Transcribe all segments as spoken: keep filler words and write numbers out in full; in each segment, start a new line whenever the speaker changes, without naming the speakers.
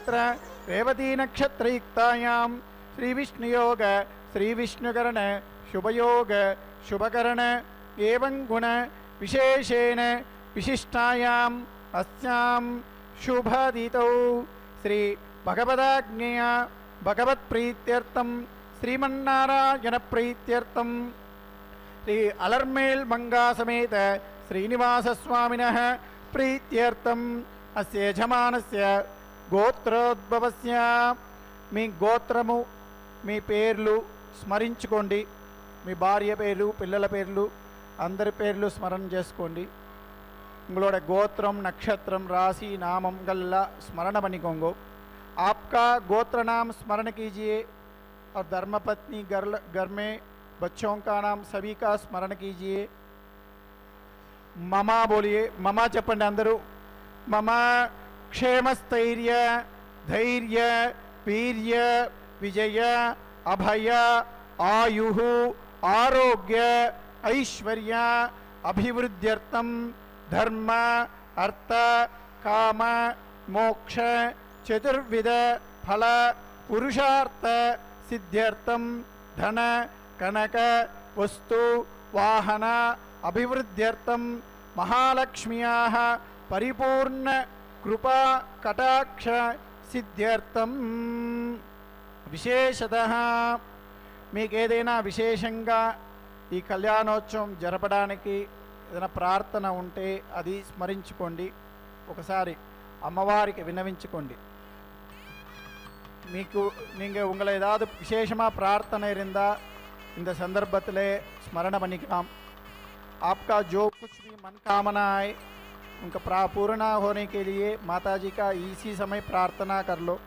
नक्षत्र रेवती नक्षत्रयुक्तायां श्रीविष्णुयोग श्रीविष्णुकरण शुभयोग शुभकरण एवं गुण विशेषेण विशिष्टायाम् अस्यां शुभदितौ श्री भगवदाज्ञया भगवत्प्रीत्यर्थं श्रीमन्नारायण प्रीत्यर्थं श्री अलर्मेल मंगा समेत श्रीनिवास स्वामिनः प्रीत्यर्थम् अस्य यजमानस्य गोत्रोद्भवस्य మీ గోత్రము మీ పేర్లు స్మరించుకోండి. మీ భార్య పేర్లు పిల్లల పేర్లు అందరి పేర్లు స్మరణ చేసుకోండి. उंगलोட गोत्रम नक्षत्रम राशि नामम गल्ला स्मरण बनिकोंगो. आपका गोत्र नाम स्मरण कीजिए और धर्मपत्नी घर घर में बच्चों का नाम सभी का स्मरण कीजिए. ममा बोलिए. ममा चप्पंడి अंदरू. ममा क्षेमस्थैर्य धैर्य वीर्य विजय अभय आयुः आरोग्य ऐश्वर्य अभिवृद्ध्यर्थम धर्म अर्थ काम मोक्ष चतुर्विध फल पुरुषार्थ सिद्ध्यर्थम धन कनक वस्तु वाहन अभिवृद्ध्यर्थम महालक्ष्म्याः परिपूर्ण कृपा कटाक्ष सिद्ध्यर्थम विशेषतः మీకేదైనా విశేషంగా ఈ కళ్యాణోత్సవం జరపడానికి ఏదైనా ప్రార్థన ఉంటే అది స్మరించుకోండి. ఒకసారి అమ్మవారికి విన్నవించుకోండి. మీకు நீங்கள் உங்களை ஏதாவது விசேஷமாக प्रार्थना இருந்தா இந்த संदर्भத்திலே स्मरण பண்ணிக்கலாம். आपका जो कुछ भी मनोकामना है उनका प्रा पूर्ण होने के लिए माता जी का इसी समय प्रार्थना कर लो.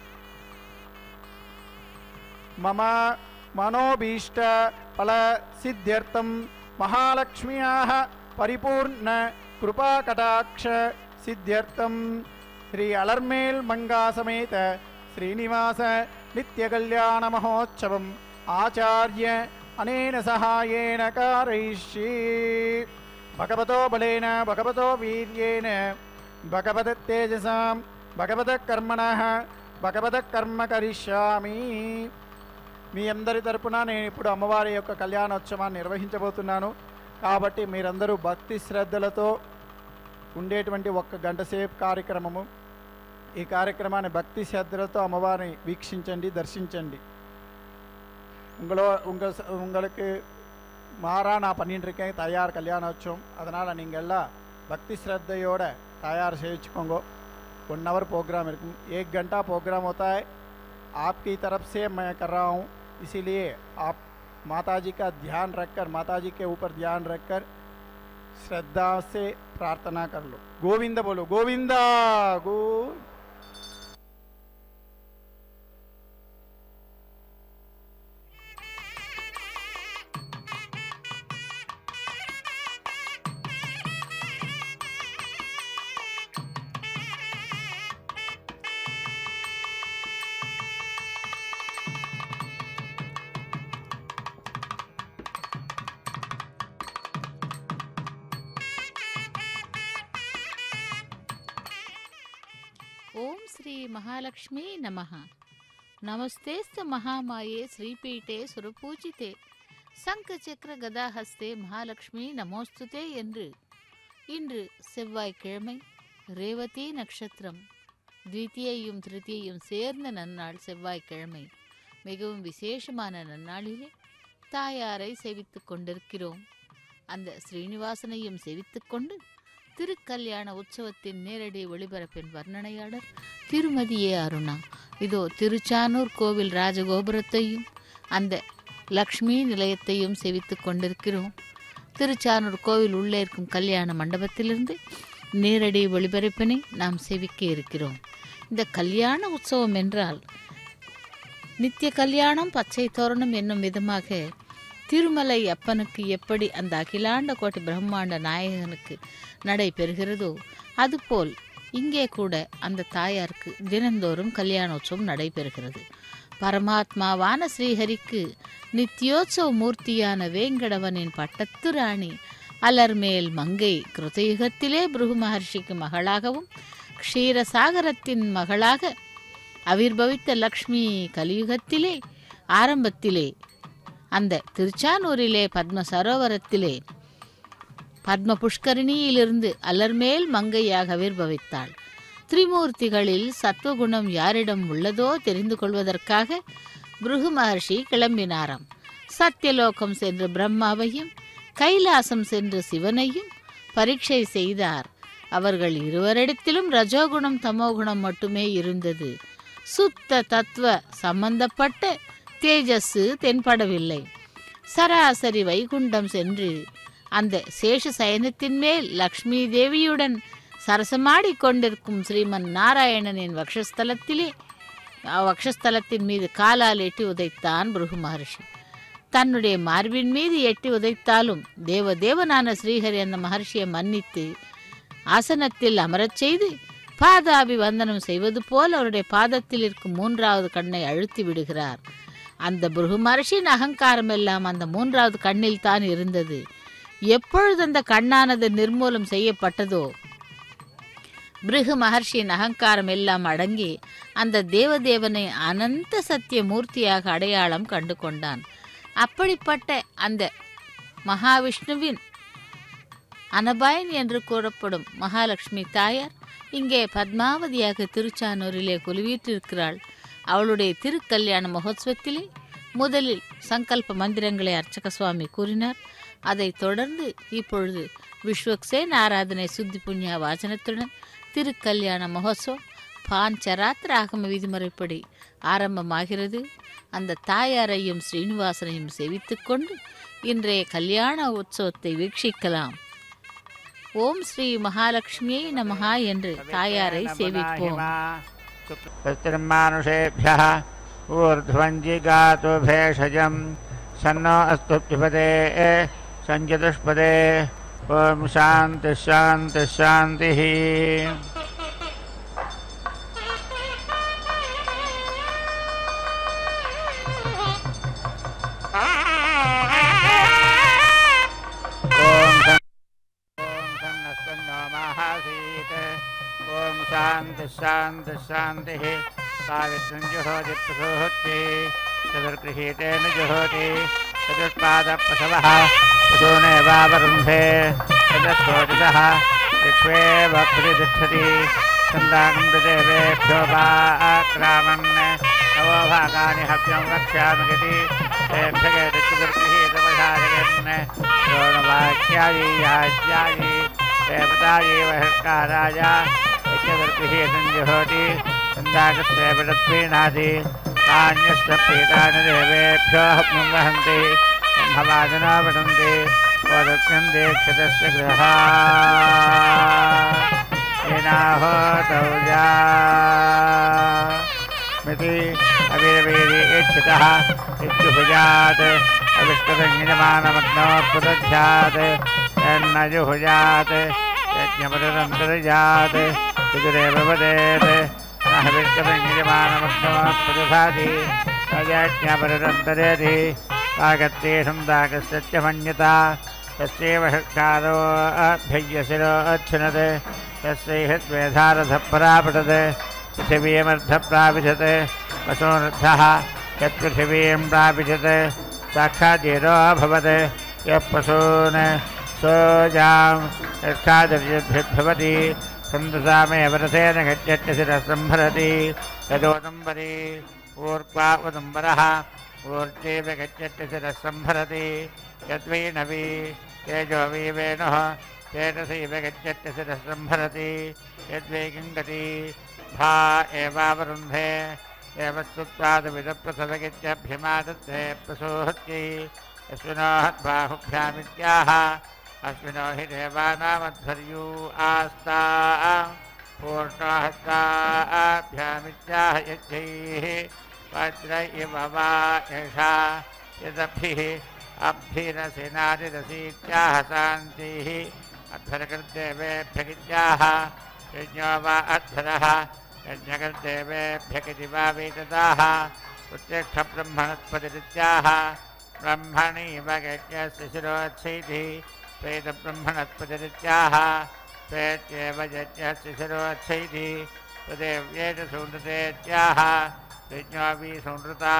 मम मनोभीष्ट फल सिद्ध्यर्थम महालक्ष्म्याः परिपूर्ण कृपा कटाक्ष सिद्ध्यर्थम श्री अलर्मेल मंगा समेत श्रीनिवास नित्य कल्याण महोत्सवम आचार्य अनेन सहायेन कारयिष्ये. भगवतो बलेन भगवतो वीर्येण भगवत तेजसा भगवत कर्मणः भगवत कर्म करिष्यामि. మీ అందరి తరపున నేను ఇప్పుడు అమ్మవారి యొక్క కళ్యాణోత్సవాన్ని నిర్వహించబోతున్నాను. కాబట్టి మీరందరూ భక్తి శ్రద్ధలతో ఉండేటువంటి ఒక్క గంట సేపు కార్యక్రమము. ఈ కార్యక్రమాన్ని భక్తి శ్రద్ధలతో అమ్మవారిని వీక్షించండి, దర్శించండి. உங்களோ உங்கள் உங்களுக்கு மாறா நான் பண்ணிட்டு இருக்கேன் தயார் கல்யாணோற்சவம். அதனால் நீங்கள் எல்லாம் பக்தி श्रद्धयोட तैयार सेविचुकोंगो. वन आवर प्रोग्राम இருக்கும். एक घंटा प्रोग्राम होता है. आपकी तरफ से मैं कर रहा हूँ, इसीलिए आप माता जी का ध्यान रखकर माता जी के ऊपर ध्यान रखकर श्रद्धा से प्रार्थना कर लो. गोविंद बोलो. गोविंदा गो.
ओम श्री महालक्ष्मी नमः. नमस्तेस्तु महामाये श्रीपीठे सुरपूजिते சங்கச்சக்கர கதாஹஸ்தே மகாலட்சுமி நமோஸ்துதே என்று இன்று செவ்வாய்க்கிழமை ரேவதி நட்சத்திரம் द्वितीयையும் திருத்தியையும் சேர்ந்த நன்னாள் செவ்வாய்க்கிழமை மிகவும் விசேஷமான நன்னாளிலே தாயாரை சேவித்துக் கொண்டிருக்கிறோம். அந்த ஸ்ரீனிவாசனையும் சேவித்துக் கொண்டு திருக்கல்யாண உற்சவத்தின் நேரடி ஒளிபரப்பின் வர்ணனையாளர் திருமதி ஏ அருணா. இதோ திருச்சானூர் கோவில் ராஜகோபுரத்தையும் அந்த லக்ஷ்மி நிலையத்தையும் சேவித்துக் கொண்டிருக்கிறோம். திருச்சானூர் கோவில் உள்ளே இருக்கும் கல்யாண மண்டபத்திலிருந்து நேரடி ஒளிபரப்பினை நாம் சேவிக்க இருக்கிறோம். இந்த கல்யாண உற்சவம் என்றால் நித்திய கல்யாணம் பச்சை தோரணம் என்னும் விதமாக திருமலை அப்பனுக்கு எப்படி அந்த அகிலாண்ட கோட்டி பிரம்மாண்ட நாயகனுக்கு நடைபெறுகிறதோ அதுபோல் இங்கே கூட அந்த தாயாருக்கு தினந்தோறும் கல்யாணோற்சவம் நடைபெறுகிறது. பரமாத்மாவான ஸ்ரீஹரிக்கு நித்யோத்சவ மூர்த்தியான வேங்கடவனின் பட்டத்து ராணி அலர்மேல் மங்கை கிருதயுகத்திலே பிருகு மகர்ஷிக்கு மகளாகவும் க்ஷீரசாகரத்தின் மகளாக அவிர்பவித்த லக்ஷ்மி கலியுகத்திலே ஆரம்பத்திலே அந்த திருச்சானூரிலே பத்ம சரோவரத்திலே பத்ம புஷ்கரிணியிலிருந்து அலர்மேல் மங்கையாக அவிர்பவித்தாள். திரிமூர்த்திகளில் சத்வகுணம் யாரிடம் உள்ளதோ தெரிந்து கொள்வதற்காக பிருகு மகர்ஷி கிளம்பினாராம். சத்தியலோகம் சென்று பிரம்மாவையும் கைலாசம் சென்று சிவனையும் பரீட்சை செய்தார். அவர்கள் இருவரிடத்திலும் ரஜோகுணம் தமோகுணம் மட்டுமே இருந்தது. சுத்த தத்துவ சம்பந்தப்பட்ட தேஜஸ் தென்படவில்லை. சராசரி வைகுண்டம் சென்று அந்த சேஷ சயனத்தின் மேல் லக்ஷ்மி தேவியுடன் சரசமாடி கொண்டிருக்கும் ஸ்ரீமன் நாராயணனின் வக்ஷஸ்தலத்திலே வக்ஷஸ்தலத்தின் மீது காலால் எட்டி உதைத்தான் பிருகு மகர்ஷி. தன்னுடைய மார்பின் மீது எட்டி உதைத்தாலும் தேவதேவனான ஸ்ரீஹரி அந்த மகர்ஷியை மன்னித்து ஆசனத்தில் அமரச் செய்து பாதாபி வந்தனம் செய்வது போல் அவருடைய பாதத்தில் இருக்கும் மூன்றாவது கண்ணை அழுத்தி விடுகிறார். அந்த பிருகு மகர்ஷியின் அகங்காரம் எல்லாம் அந்த மூன்றாவது கண்ணில் தான் இருந்தது. எப்பொழுது அந்த கண்ணானது நிர்மூலம் செய்யப்பட்டதோ பிருகு மகர்ஷியின் அகங்காரம் எல்லாம் அடங்கி அந்த தேவதேவனை அனந்த சத்திய மூர்த்தியாக அடையாளம் கண்டு கொண்டான். அப்படிப்பட்ட அந்த மகாவிஷ்ணுவின் அனபாயன் என்று கூறப்படும் மகாலட்சுமி தாயார் இங்கே பத்மாவதியாக திருச்சானூரிலே குலுவீற்றிருக்கிறாள். அவளுடைய திருக்கல்யாண மகோத்சவத்திலே முதலில் சங்கல்ப மந்திரங்களை அர்ச்சக சுவாமி கூறினார். அதைத் தொடர்ந்து இப்பொழுது விஸ்வக்சேன் ஆராதனை சுத்தி புண்ணிய வாசனத்துடன் திருக்கல்யாண மகோத்சவம் பாஞ்சராத்திர ஆகம விதிமுறைப்படி ஆரம்பமாகிறது. அந்த தாயாரையும் ஸ்ரீனிவாசனையும் சேவித்து கொண்டு இன்றைய கல்யாண உற்சவத்தை வீட்சிக்கலாம். ஓம் ஸ்ரீ மகாலட்சுமியை நமஹா என்று தாயாரை சேவிப்போம்.
மானுஷேभ्यः ऊर्ध्वञ्जिगातु भेषजं सन्नो अस्तु पिबते सञ्जतुष्पदे ओम शांति शांति शांति। ओम शांति शांति शांति। सावित्रं जुहोति प्रसूति चतुर्गृहीतेन जुहोति चतुष्पादप्रसवः पशूनेवावरुन्धे चतुष्कोटितः ऋक्ष्वेव प्रतिष्ठति छन्दागम्बदेवेभ्यो वाक्रामन् नवो भागानि हव्यं वक्ष्यामि इति तेभ्यः चतुर्गृहीतवशायन् द्रोणवाक्यायि याज्यायि देवतायै वहत्काराय चतुर्गृहीतं जुहोति छन्दागस्य विडत्वीणादि कान्यस्य पीतानि देवेभ्यो हव्यं वहन्ति ब्रह्मवादिनो वदन्ति ओदक्ष्यं दीक्षितस्य गृहा येनाहोतौजा मिति अविरवीरि इच्छितः इत्युभुजात् अविष्टसंज्ञमानमग्नोत्पुदध्यात् यन्नजुहुजात् यज्ञपदन्तर्जात् पितुरेव वदेत् न हविष्टसंज्ञमानमग्नोत्पुदधाति तज्ञपदन्तरेति कागत्ते सन्दाकस्य च मन्यता तस्यैव षट्कारो अभ्यय्यशिरो अच्छिनत् तस्यैहद्वेधारथपरापटत् पृथिवीमर्धप्रापिशत् वसोनर्थः यत्पृथिवीं प्रापिशत् साक्षादीरो अभवत् यः पशून् सोजां यत्खादर्यद्भिर्भवति सन्दसामेव रथेन गच्छत्यशिरः सम्भरति यदोदम्बरी ऊर्ध्वा उदम्बरः ऊर्जेव गच्छत्यशिरः सम्भरति यद्वैनवी तेजो वै वेणुः तेजसैव गच्छत्यशिरः सम्भरति यद्वै किङ्गति भा एवावरुन्धे एव स्तुत्वादविदप्रसवगित्यभ्यमादत्ते प्रसूहत्यै अश्विनो हद्बाहुभ्यामित्याह अश्विनो हि देवानामध्वर्यू आस्ता पूर्णो हस्ताभ्यामित्याह यज्ञैः वज्र इव वा एषा यदभिः अभ्यिरसिनादिरसीत्याह शान्तिः अध्वरकृद्देवेभ्यगित्याह यज्ञो वा अध्वरः यज्ञकृद्देवेभ्यगिति वा वेददाः उत्तिष्ठब्रह्मणत्पतिरित्याह ब्रह्मणैव यज्ञस्य शिरोच्छैति स्वेदब्रह्मणत्पतिरित्याह स्वेत्येव यज्ञस्य शिरोच्छैति प्रदेव्ये च सुनृतेत्याह यज्ञोऽपि सुनृता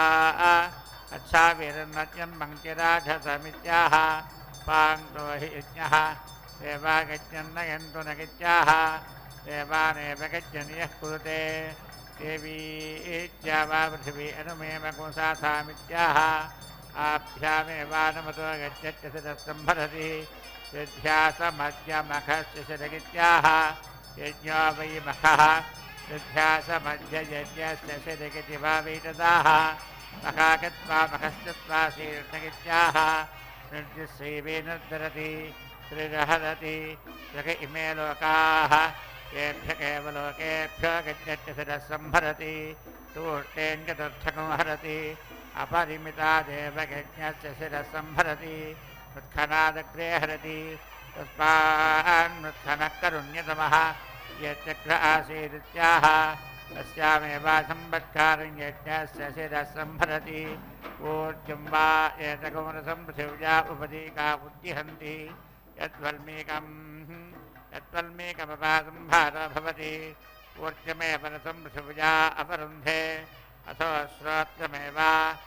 अच्छाभिरन्नत्यन्मङ्क्तिराजसमित्याह पाङ्क्तो हि यज्ञः देवा गच्छन्न यन्तु न गच्छाः देवानेव गच्छन् यः कुरुते देवी इत्यावा पृथिवी अनुमेमकुंसाथामित्याह आभ्यामेवानुमतो गच्छत्यसिरस्सम्भरति सिद्ध्यासमध्यमखस्य शिरगित्याह यज्ञो वै मखः सिद्ध्यासमध्ययज्ञस्य शिरगिति वा वैतदाः मखागत्वा मखश्चत्वा शीर्षगित्याह निर्दिश्रीवे निर्धरति श्रीरहरति जग इमे लोकाः येभ्य एव लोकेभ्यो गच्छत्यसिरस्सम्भरति तूष्टेऽन्यतर्थकं हरति अपरिमिता देवयज्ञस्य शिरस्सम्भरति मृत्खनादग्रे हरति तस्मान्मृत्खनः करुण्यतमः यच्चक्र आसीदित्याह तस्यामेव संवत्कारं यज्ञस्य शिरस्सम्भरति ऊर्जं वा एतकुमरसं पृथिव्या उपदीका उद्दिहन्ति यद्वल्मीकं यद्वल्मीकमपासंभार भवति ऊर्जमेव रसं पृथिव्या अपरुन्धे अथो श्रोत्रमेव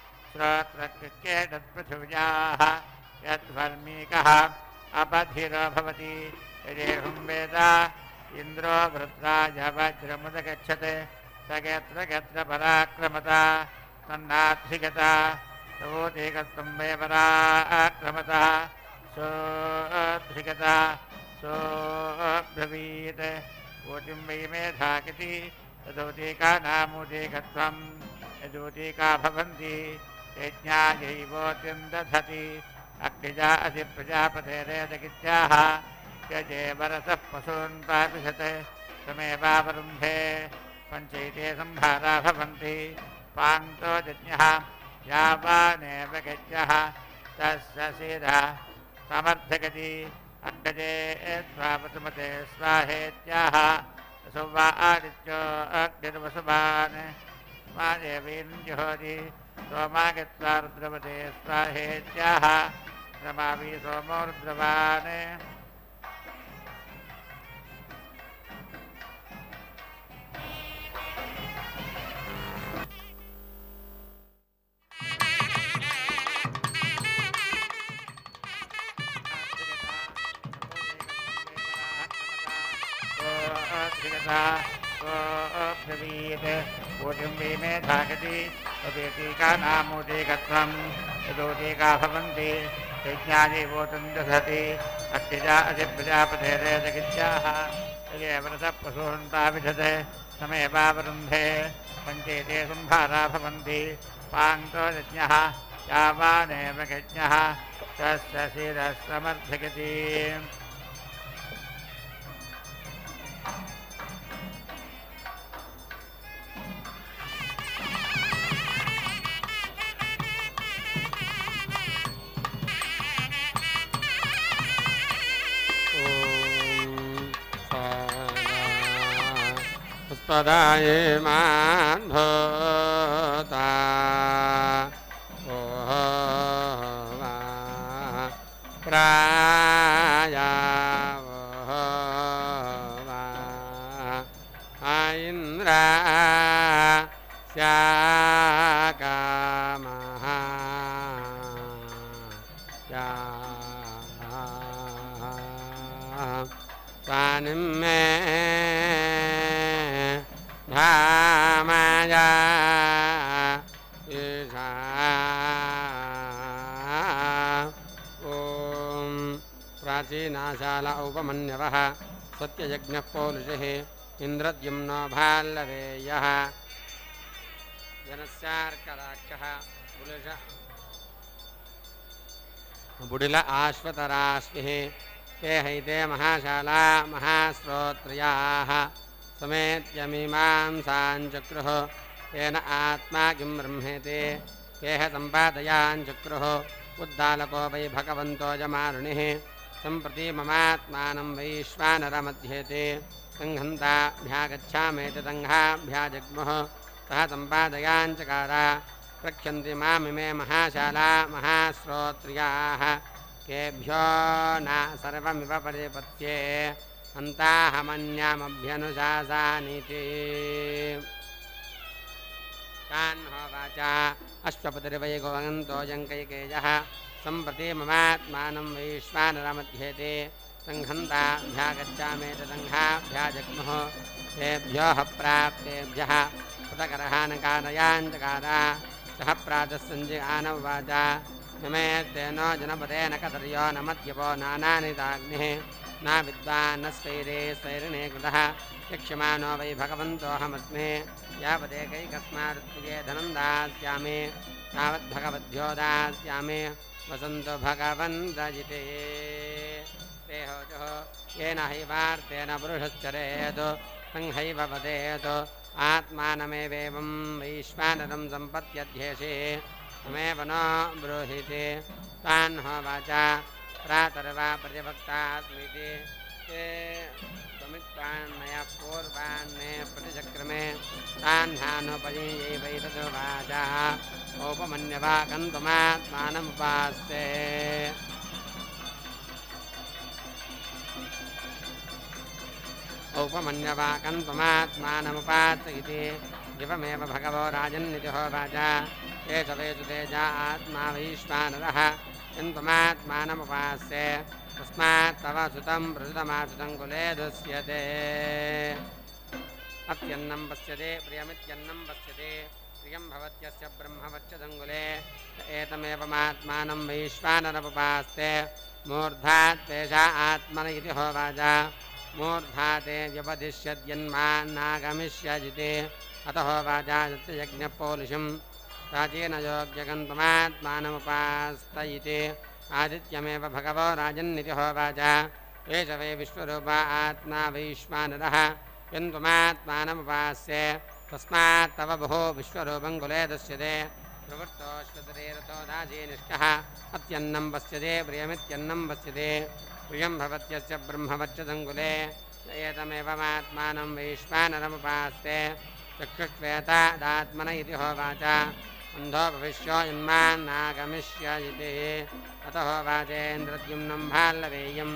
श्रोत्रकृत्येतत्पृथिव्याः यद्वल्मीकः अपधिरो भवति यदेहं वेद इन्द्रो वृत्राय वज्रमुदगच्छते स यत्र यत्र पराक्रमता तन्नाधिगता सोऽधिगतं वे पराक्रमतः सोऽधिगता सोऽब्रवीत् ऊतिं वै मेधाकिति तदोतिका नामुदीकत्वं यदोतिका भवन्ति यज्ञायैवोतिं दधति अग्निजा असि प्रजापतेरेदगित्याह यजेवरसः पशून् प्रापिषते तमेवावरुन्धे पञ्चैते संभारा भवन्ति पान्तो यज्ञः यावानेव यज्ञः तस्य शिरः समर्थयति अग्नजे स्वापसुमते स्वाहेत्याह वसुवा आदित्यो अग्निर्वसुवान् स्वादेवीर्जुहोति सोमा गत्वा रुद्रवते स्वाहेत्याह रमावि सोमो रुद्रवान् ऊतिं वै मेधागति तदेतीका नामुदीकत्वं यदोतीका भवन्ति यज्ञायैवोतं दधति अग्निजा असि प्रजापतेरेदगित्याह यदेवरसः पशून् प्रापिषते तमेवावरुन्धे पञ्चैते संभारा भवन्ति पान्तो यज्ञः यावानेव यज्ञः तस्य शिरः समर्थयति
पुष्पदाये मान्भोता ओह प्राया ओह इंद्रा स्याकामः या स्वानिं मे धामया ईशा ॐ प्राचीनाशाला उपमन्यवः सत्ययज्ञः पौलुषिः इन्द्रद्युम्नो भाल्लवेयः जनस्यार्कराक्षः बुलिष बुडिल आश्वतराश्विः ते हैते महाशाला महाश्रोत्रियाः समेत्यमीमांसाञ्चक्रुः तेन आत्मा किं ब्रह्मेते तेह सम्पादयाञ्चक्रुः उद्दालको वै भगवन्तो यमारुणिः सम्प्रति ममात्मानं वैश्वानरमध्येते सङ्घन्ताभ्यागच्छामेति सङ्घाभ्याजग्मुः सः सम्पादयाञ्चकार प्रक्षन्ति मामिमे महाशाला महाश्रोत्रियाः केभ्यो न सर्वमिव परिपत्ये अन्ताहमन्यामभ्यनुशासानीति तान्होवाच अश्वपतिर्वै गोवन्तो जङ्कैकेयः सम्प्रति ममात्मानं वैश्वानरमध्येते सङ्घन्ताभ्यागच्छामेतसङ्घाभ्याजग्मुः तेभ्योः प्राप्तेभ्यः कृतकरहानकारयाञ्चकार सः प्रातः सञ्जगानवाच नमे तेनो जनपदेन कतर्यो न मध्यपो नानानिताग्निः न विद्वान् न स्वैरे स्वैरिणे कृतः यक्ष्यमानो वै भगवन्तोऽहमस्मि यावदेकैकस्मादुत्तये धनं दास्यामि तावद्भगवद्भ्यो दास्यामि वसन्तु भगवन्तजिते ते होजः येन हैवार्तेन पुरुषश्चरेत् संहैव वदेत् आत्मानमेवेवं वैश्वानरं सम्पत्यध्येषे तमेव न ब्रूहीति तान् होवाच प्रातर्वा प्रतिभक्तास्मीति ते त्वमित्वान्मया पूर्वान्मे प्रतिचक्रमे तान्हानुपयैवैतदुवाच औपमन्यवा कन्तुमात्मानमुपास्ते औपमन्यवा कन्तुमात्मानमुपास्त इति दिवमेव भगवो राजन्निति होवाच एष वेषु तेजा आत्मा वैश्वानरः कन्तुमात्मानमुपास्ते तस्मात् तव सुतं प्रसुतमासुतं कुले दुष्यते अत्यन्नं पश्यते प्रियमित्यन्नं पश्यते प्रियं भवत्यस्य ब्रह्मवच्चदङ्गुले एतमेवमात्मानं वैश्वानरमुपास्ते मूर्धात् तेषा आत्मन इति होवाच मूर्धा ते व्यपदिश्यद्यन्मान्नागमिष्यजिते अतः होवाच सत्ययज्ञपौलिशं प्राचीन योग्यगन्तुमात्मानमुपास्त इति आदित्यमेव भगवो राजन्निति होवाच एष वै विश्वरूप आत्मा वैश्वानरः यन्तुमात्मानमुपास्ये तस्मात् तव बहु विश्वरूपं कुले दृश्यते प्रवृत्तोऽश्वतरेरतो दासीनिष्ठः अत्यन्नं पश्यते प्रियमित्यन्नं पश्यते प्रियं भवत्यस्य ब्रह्मवच्चदङ्गुले एतमेवमात्मानं वैश्वानरमुपास्ते चक्षुष्वेतादात्मन इति होवाच अन्धो भविष्यो यन्मान्नागमिष्यजिते अतः होवाचेन्द्रद्युम्नं भाल्लवेयं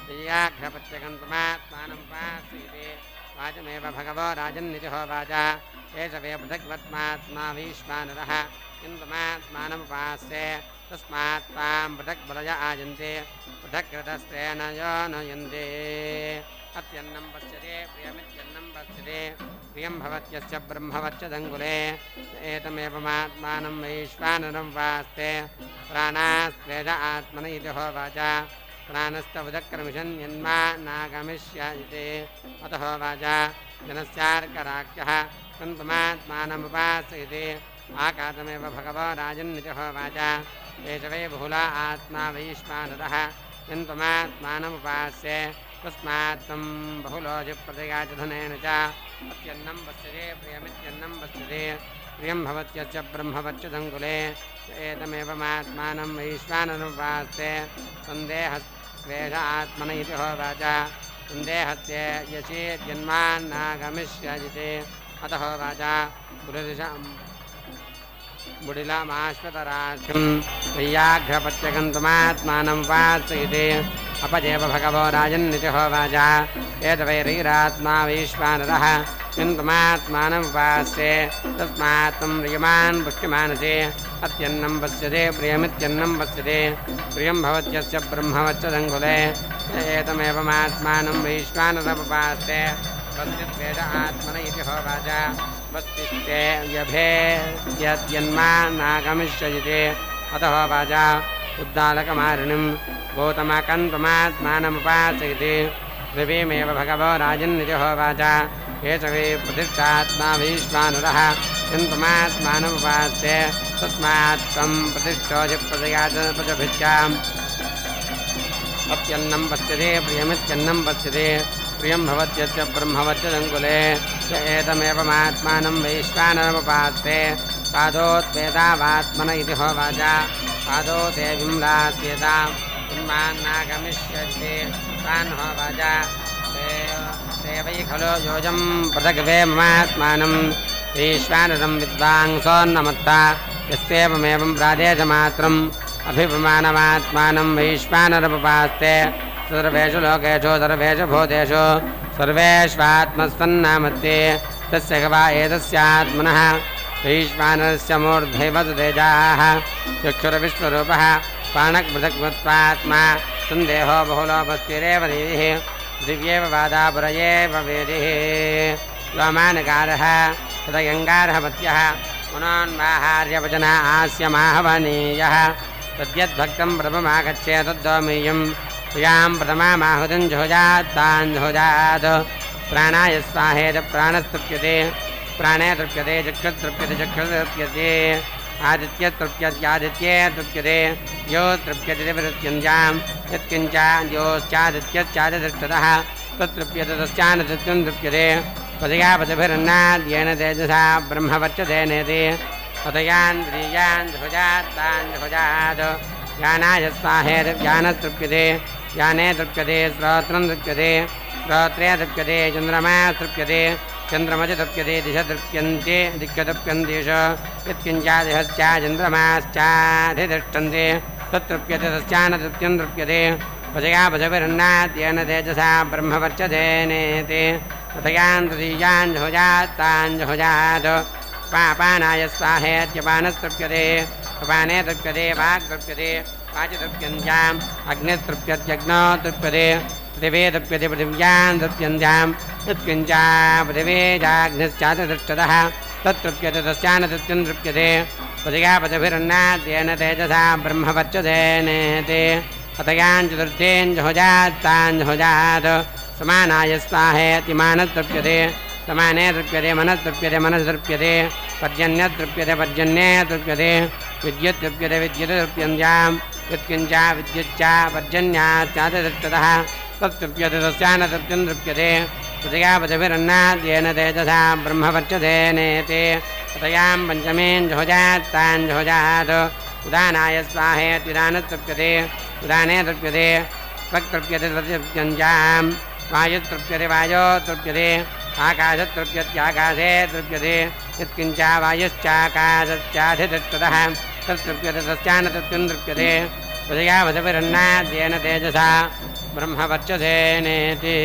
व्याघ्रपत्यगन्तुमात्मानमुपास्ते वाचमेव भगवो राजन्निति होवाच एष वे पृथग्वत्मात्मा वैश्वानरः किन्तुमात्मानमुपास्ते तस्मात् त्वां पृथक् बलय आजन्ते पृथक्कृतस्तेन यो नयन्ते अत्यन्नं पश्यते प्रियमित्यन्नं पश्यते प्रियं भवत्यस्य ब्रह्मवच्चदङ्गुले एतमेवमात्मानं वैश्वानरमुपास्ते प्राणास्त्वेष आत्मन इति होवाच प्राणस्तवुदक्रमिशन् यन्मान्नागमिष्यजिते अतः होवाच जनस्यार्कराख्यः कन्तुमात्मानमुपास्ते आकाशमेव भगवो राजन्निति होवाच एष वै बहुला आत्मा वैश्वानरः यन्तुमात्मानमुपास्ये तस्मात् तं बहुलोजिप्रतिगाचधनेन च अत्यन्नं पश्यते प्रियमित्यन्नं पश्यते प्रियं भवत्यस्य ब्रह्मवच्चदङ्गुले एतमेवमात्मानं वैश्वानरमुपास्ते सन्देहस्त्वेष आत्मन इति होवाच सन्देहस्य यशेद्यन्मान्नागमिष्यजिते अतः होवाच बुडिलिशं बुडिलमाश्वतराख्यं वैयाघ्रपत्यगन्तुमात्मानमुपास्ते अपदेव भगवो राजन्निति होवाच एतवैरैरात्मा वैश्वानरः किन्तुमात्मानमुपास्ते तस्मात् तं रियमान् पुष्टिमानसे अत्यन्नं पश्यते प्रियमित्यन्नं पश्यते प्रियं भवत्यस्य ब्रह्मवच्चदङ्गुले एतमेवमात्मानं वैश्वानरमुपास्ते वस्तित्वेष आत्मन इति होवाच वस्तिस्ते व्यभेद्यन्मान्नागमिष्यजिते अतः होवाच उद्दालकमारिणिं गौतमकन्तुमात्मानमुपास्ते द्रवीमेव भगवो राजन्निति होवाच एष वै प्रतिष्ठात्मा वैश्वानरः कन्तुमात्मानमुपास्ते तस्मात् त्वं प्रतिष्ठोऽधिप्रतिगाचप्रजभिष्याम् अत्यन्नं पश्यते प्रियमित्यन्नं पश्यते प्रियं भवत्यस्य ब्रह्मवच्चदङ्गुले एतमेवमात्मानं वैश्वानरमुपास्ते पादोत्वेदावात्मन इति होवाच पादो ते विम्लास्येता किन्मान्नागमिष्यन्ति तान् होवाच ते वै खलु योजं पृथग्वे ममात्मानं वैश्वानरं विद्वांसोन्नमत्ता यस्तेवमेवं प्रादेशमात्रम् अभिप्रमाणमात्मानं वैश्वानरमुपास्ते सर्वेषु लोकेषु सर्वेषु भूतेषु सर्वेष्वात्मस्वन्नामत्ते तस्य वा एतस्यात्मनः वैश्वानरस्य मूर्धैव तेजाः चक्षुरविश्वरूपः पाणक्पृथक्त्वात्मा सन्देहो बहुलोपस्थिरेव देविः दिव्येव वादापुरयेव वेदिः लोमानकारः तदयङ्गारः पत्यः मनोन्वाहार्यवचन आस्यमाहवनीयः तद्यद्भक्तं प्रभमागच्छेत् तद्दोमीयं प्रियां प्रथमामाहुतिं जुहुजात् तान् जुहुजात् प्राणाय स्वाहेत प्राणस्तृप्यते प्राणे तृप्यते चक्षुस्तृप्यते चक्षुस्तृप्यते आदित्यस्तृप्यत्यादित्ये तृप्यते यो तृप्यते विरुत्यञ्जां यत्किञ्चा योश्चादित्यश्चादिदृष्टतः तत्तृप्यते तस्यानतृप्यं तृप्यते पदयापदभिरन्नाद्येन तेजसा ब्रह्मवर्चते नेति पदयान्द्रियान् जुहुजात् तान् जुहुजात् ज्ञानाय स्वाहेत ज्ञानस्तृप्यते ज्ञाने तृप्यते श्रोत्रं तृप्यते श्रोत्रे तृप्यते चन्द्रमा तृप्यते चन्द्रमज तृप्यते दिश तृप्यन्ते दिक्यतृप्यन्तेष यत्किञ्चादिहश्चा चन्द्रमाश्चाधितिष्ठन्ते तत्तृप्यते तस्यानतृप्यं तृप्यते पदयापदभिरन्नाद्येन तेजसा ब्रह्मवर्चते नेति तथयान् तृतीयान् जुहुजात् तान् जुहुजात् पापानाय स्वाहेत्यपानस्तृप्यते पाने तृप्यते वाक् तृप्यते वाचि तृप्यन्त्याम् अग्निस्तृप्यत्यग्नौ तृप्यते पृथिवे तृप्यते पृथिव्यां तृप्यन्त्यां यत्किञ्चा पृथिवे चाग्निश्चातिष्ठतः तत्तृप्यते तस्यानतृप्यं तृप्यते पदयापदभिरन्नाद्येन तेजसा ब्रह्मवर्चते नेति अतयान् चतुर्थेन् जुहुजात् तान् जुहुजात् समानाय स्वाहेत्यमानस्तृप्यते समाने तृप्यते मनस्तृप्यते मनस्तृप्यते पर्जन्यतृप्यते पर्जन्ये तृप्यते विद्युत् तृप्यते विद्युत् तृप्यन्त्यां यत्किञ्चा विद्युच्चा पर्जन्याश्चातिष्ठतः तत्तृप्यते तस्यानतृप्यं तृप्यते पदयापदभिरन्नाद्येन तेजसा ब्रह्मवर्चते नेति तयां पञ्चमीन् जुहुजात् तान् जुहुजात् उदानाय स्वाहेत्युदानस्तृप्यते उदाने तृप्यते त्वक्तृप्यते तृप्यन्त्यां वायुस्तृप्यते वायो तृप्यते आकाशस्तृप्यत्याकाशे तृप्यते यत्किञ्चा वायुश्चाकाशश्चाधितिष्ठतः तत्तृप्यते तस्यानतृप्यं तृप्यते पदयापदभिरन्नाद्येन तेजसा ब्रह्मवर्चते नेति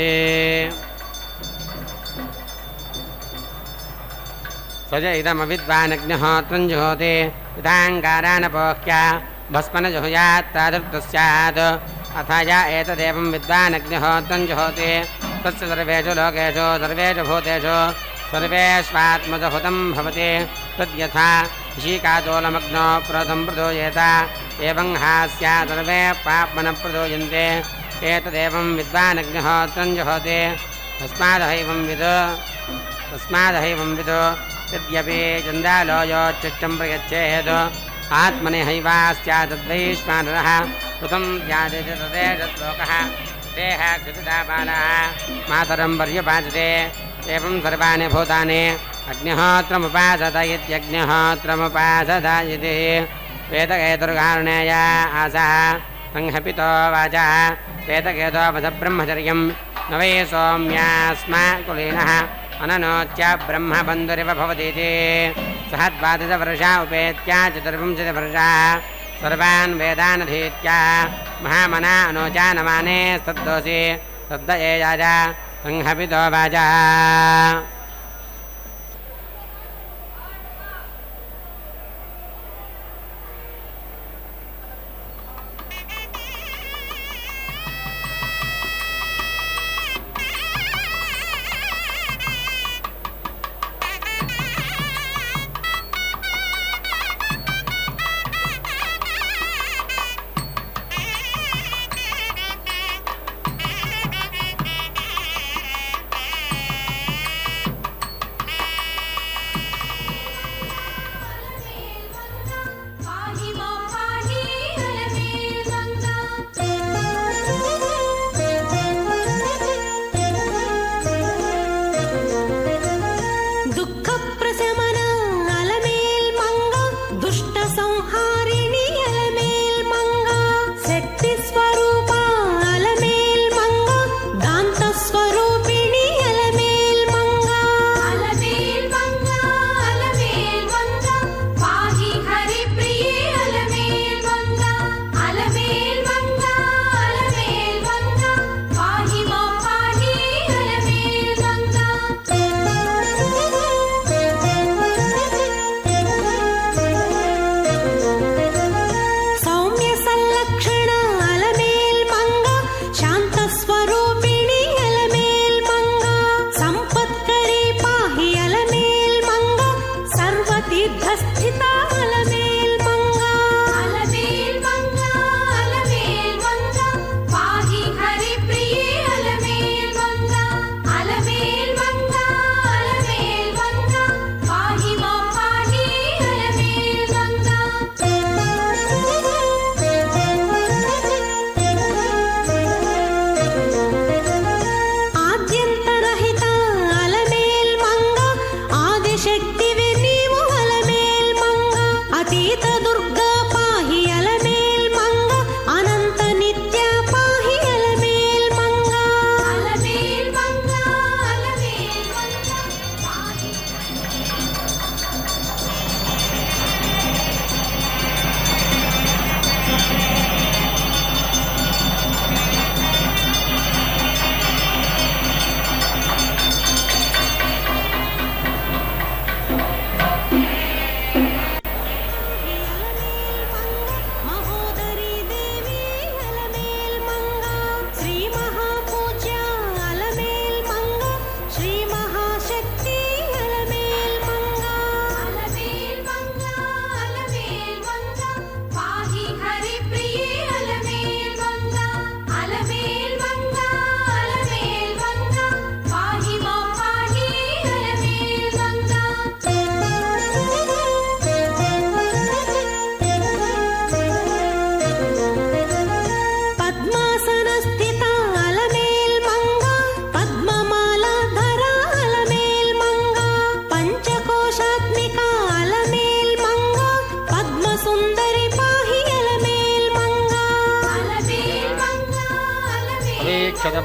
स्वज इदमविद्वानग्निहोत्रं जुहोति इदाङ्गारानपोह्य भस्मन जुहुयात् तादृक्तः स्यात् अथ य एतदेवं विद्वानग्निहोत्रं जुहोति तस्य सर्वेषु लोकेषु सर्वेषु भूतेषु सर्वेष्वात्मजहुतं भवति तद्यथा शीकातोलमग्नो प्रथं प्रदोयेत एवं हास्या सर्वे पाप्मनः प्रदोयन्ते एतदेवं विद्वानग्निहोत्रं जुहोति तस्मादहैवं विदो तस्मादहैवं विदो यद्यपि चण्डालोयोच्चिष्टं प्रयच्छेत् आत्मनि हैवास्यादद्वैश्वानरः कृतं स्यादिति तदेष श्लोकः देह कृतदाबालः मातरं पर्युपासते एवं सर्वाणि भूतानि अग्निहोत्रमुपासत इत्यग्निहोत्रमुपासत इति वेदकेतुर्कारुणेय आसः संहपितो वाचः वेदकेतोपसब्रह्मचर्यं न वै सौम्यास्मा कुलीनः अननोच्य ब्रह्मबन्धुरिव भवतीति सह द्वादशवर्षा उपेत्य चतुर्विंशतिवर्षाः सर्वान् वेदान् अधीत्य महामना अनोचानमाने सद्दोषि सद्द एयाज संहपितो वाचः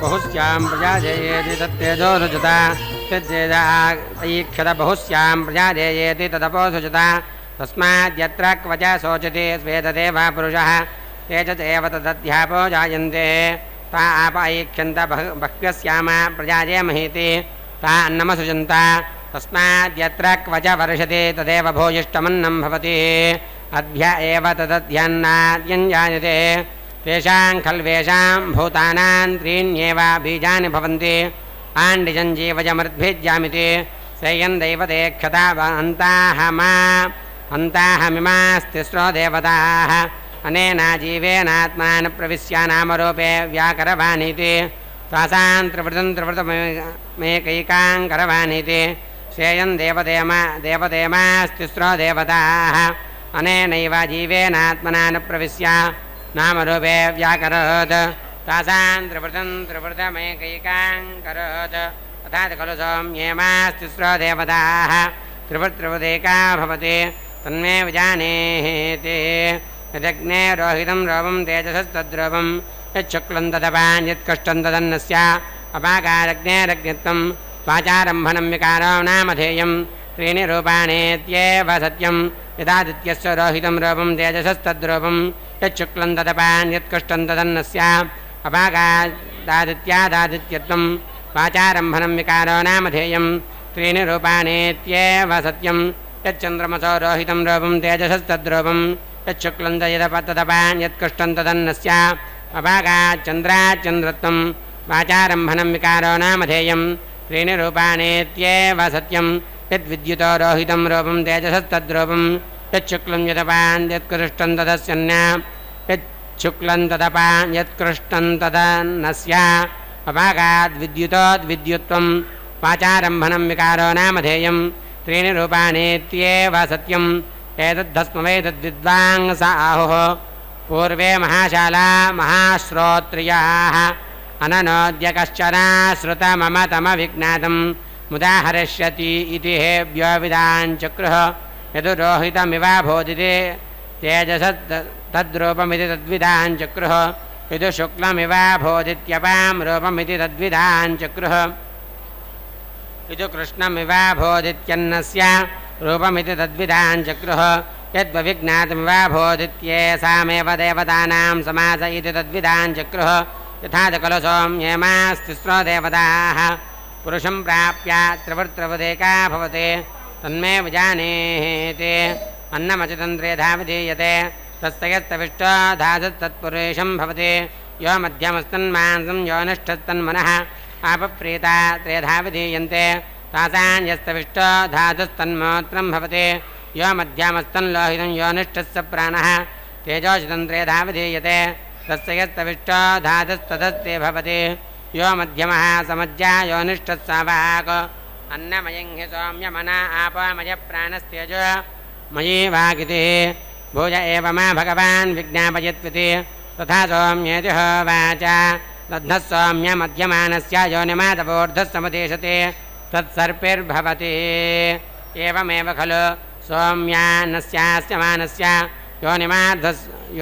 बहुस्यां प्रजाजेयेति तत्तेजो सुजता तज्जेदाईक्षत बहुस्यां प्रजाजेयेति तदपोसुजता तस्माद्यत्र क्वच शोचति स्वेददेवः पुरुषः ते च एव तदध्यापो जायन्ते ता आप ऐक्षन्त बह्व्यस्याम प्रजाजेमहीति ता अन्नमसृजन्त तस्माद्यत्र क्वच वर्षति तदेव भूयिष्ठमन्नं भवति अभ्य एव तदध्यन्नाद्यञ्जायते तेषां खल्वेषां भूतानां त्रीण्येव बीजानि भवन्ति आण्डिजञ्जीवजमृद्भिज्जामिति सेयं दैवते क्षता अन्ताहमा अन्ताहमिमास्तिस्रो देवताः अनेन जीवेनात्मानं प्रविश्य नामरूपे व्याकरवानीति तासां त्रिवृतं त्रिवृतमेकैकां करवानीति सेयं देवदेम देवदेमास्तिस्रो देवताः अनेनैव जीवेनात्मनान् प्रविश्य नामरूपे व्याकरोत् तासां त्रिवृतं त्रिवृतमेकैकां करोत् तथा खलु सौम्येमास्तिस्रो देवताः त्रिवृत्रिवृदेका भवति तन्मे विजानीति यदग्ने रोहितं रोमं तेजसस्तद्रोमं यच्छुक्लं तदपान् यत्कष्टं तदन्नस्य अपाकारग्नेरग्नित्वं वाचारम्भनं विकारो नामधेयं त्रीणि रूपाणेत्येव सत्यं यदादित्यस्य रोहितं रोमं तेजसस्तद्रोमं यच्छुक्लं तदपान् यत्कष्टं तदन्नस्य अपाकादादित्यादादित्यत्वं वाचारम्भनं विकारो नामधेयं त्रीणि रूपाणेत्येव सत्यं यच्चन्द्रमसो रोहितं रोमं तेजसस्तद्रोमं यच्छुक्लं तदपान् यत्कष्टं तदन्नस्य अपाकाच्चन्द्राच्चन्द्रत्वं वाचारम्भनं विकारो नामधेयं त्रीणि रूपाणेत्येव सत्यं यद्विद्युतो रोहितं रूपं तेजसस्तद्रूपं यच्छुक्लं यदपान् यत्कृष्टं तदस्यन्न यच्छुक्लं तदपान् यत्कृष्टं तदन्नस्य अपाकाद्विद्युतोद्विद्युत्वं वाचारम्भनं विकारो नामधेयं त्रीणि रूपाणेत्येव सत्यं एतद्धस्मवेतद्विद्वांस आहुः पूर्वे महाशाला महाश्रोत्रियाः अननोद्य कश्चन श्रुतममतमविज्ञातं मुदा हरिष्यति इति हेभ्यो विदाञ्चक्रुः यदुरोहितमिवाभोदिते तेजसत् तद्रूपमिति तद्विदाञ्चक्रुः यदु शुक्लमिवाभोदित्यपां रूपमिति तद्विदाञ्चक्रुः यदु कृष्णमिवाभोदित्यन्नस्य रूपमिति तद्विदाञ्चक्रुः यद्विज्ञातमिवाभोदित्येषामेव देवतानां समास इति तद्विदाञ्चक्रुः यथा खलु सौम्येमास्तिस्रो देवताः पुरुषं प्राप्य त्रिवृत्रिवदेका भवति तन्मे विजानीति अन्नमचितन्त्रेधा विधीयते तस्य यत्तविष्टो धातुस्तत्पुरुषं भवति यो मध्यमस्तन्मांसं यो निष्ठस्तन्मनः आपप्रीता त्रेधा विधीयन्ते तासां यस्तविष्टो धातुस्तन्मोत्रं भवति यो मध्यमस्तन्लोहितं यो निष्ठस्य प्राणः तेजोचितन्त्रेधा विधीयते तस्य यस्तविष्टो धातुस्तदस्ते भवति यो मध्यमः समज्जा यो निष्ठस्सावाक अन्नमयं हि सौम्यमना आपमय प्राणस्तेजो मयि वागिति भोज एव मा भगवान् विज्ञापयत्विति तथा सौम्येति होवाच दध्नः सौम्य मध्यमानस्य योनिमादवोर्धस्समुदेशते तत्सर्पिर्भवति एवमेव खलु सौम्यान्नस्यास्य मानस्य योनिमाधस्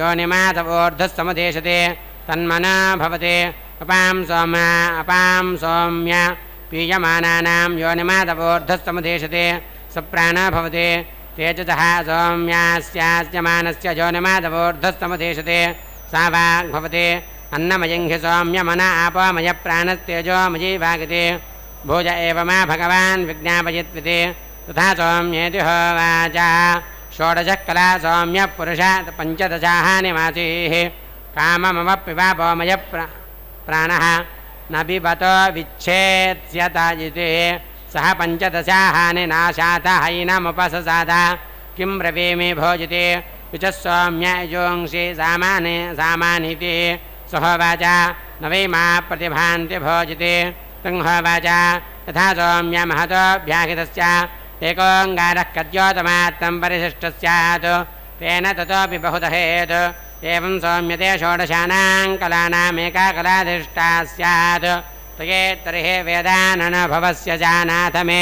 योनिमादवोर्धस्समुदेशते तन्मना भवति अपां सौम्य अपां सौम्य पीयमानानां योनिमादवोर्धस्समुदेशते सप्राणो भवति तेजसः सौम्यास्यास्य मानस्य योनिमादवोर्धस्समुदेशते सा वाग् भवति अन्नमयं हि सौम्यमन आपमय प्राणस्तेजो मयि वागिति भोज एव मा भगवान् विज्ञापयत्विति तथा सौम्येति होवाच षोडशः कला सौम्यः पुरुषात् पञ्चदशाहानि मासीः काममवप्पिवापोमय प्राणः न पिबतो विच्छेत्स्यत इति सः पञ्चदशाहानि नाशात हैनमुपससाद किं ब्रवीमि भोजिति विच सौम्य योंसि सामानि सामानीति सहोवाच न वै मा प्रतिभान्ति भोजिति तंहोवाच यथा सौम्य महतोऽभ्याहितस्य एकोऽङ्गारः कद्योतमात्तं परिशिष्टः स्यात् तेन ततोऽपि बहुदहेत् एवं सौम्यते षोडशानां कलानामेका कलाधिष्ठा स्यात् तये तर्हि वेदाननुभवस्य जानाथ मे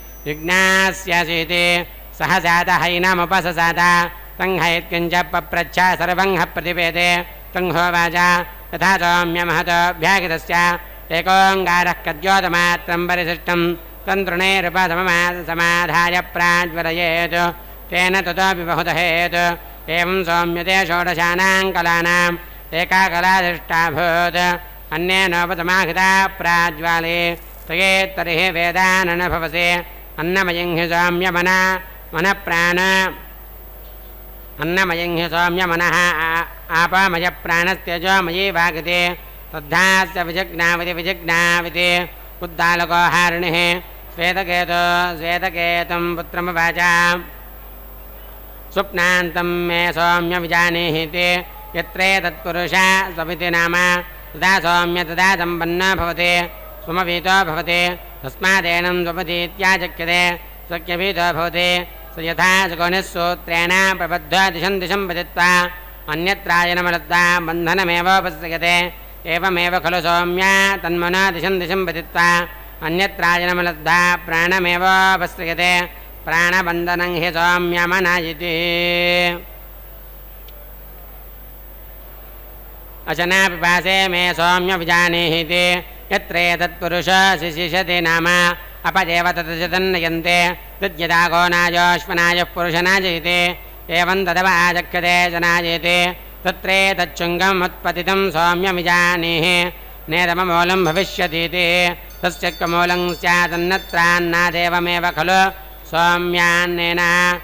जिज्ञास्यसीति सह जातहैनमुपससाद तं हैत्किञ्च पप्रच्छ सर्वं ह प्रतिपेदे तं होवाच यथा सौम्य महतोऽभ्याहितस्य एकोऽङ्गारः कद्योतमात्रं परिशिष्टं तन्तृणैरुपसमाधाय प्राज्वलयेत् तेन ततोऽपि बहुदहेत् एवं सौम्यते षोडशानां कलानाम् एका कलाधिष्ठाभूत् अन्येनोपसमाहिता प्राज्वाले तयेत्तर्हि वेदानन भवसे अन्नमयं हि सौम्यमना मनःप्राण अन्नमयं हि सौम्यमनः आपामयप्राणस्त्यजोमयी वागते तद्धास्य विजज्ञावति विजज्ञाविति उद्दालको हारिणिः श्वेतकेतो श्वेतकेतं पुत्रमवाचा स्वप्नान्तं मे सौम्य विजानीहि यत्रेतत्पुरुषा स्वपिति नाम तदा सौम्य तदा सम्पन्नो भवति स्वमभीतो भवति तस्मादेनं स्वपतीत्याचक्यते स्वक्यभीतो भवति स यथा सुकोनिःसूत्रेण प्रबद्धो दिशं दिशं पतित्वा अन्यत्रायनमलद्वा बन्धनमेवोपस्यते एवमेव खलु सौम्या तन्मनो दिशं दिशं पतित्वा अन्यत्रायनमलद्वा प्राणमेवोपस्यते प्राणबन्धनं हि सौम्यमन इति अशनापिपासे मे सौम्य विजानीहि यत्रेतत्पुरुषो शिशिषति नाम अपदेव ततजतन्नयन्ते तद्यदागो नायोश्वनायः पुरुषनाजयते एवं तदव आचक्यते जनाजयते तत्रेतच्छृङ्गम् उत्पतितं सौम्यमिजानीहि नेदममूलं भविष्यतीति तस्य कमूलं स्यादन्नत्रान्नादेवमेव खलु सौम्यान्नेन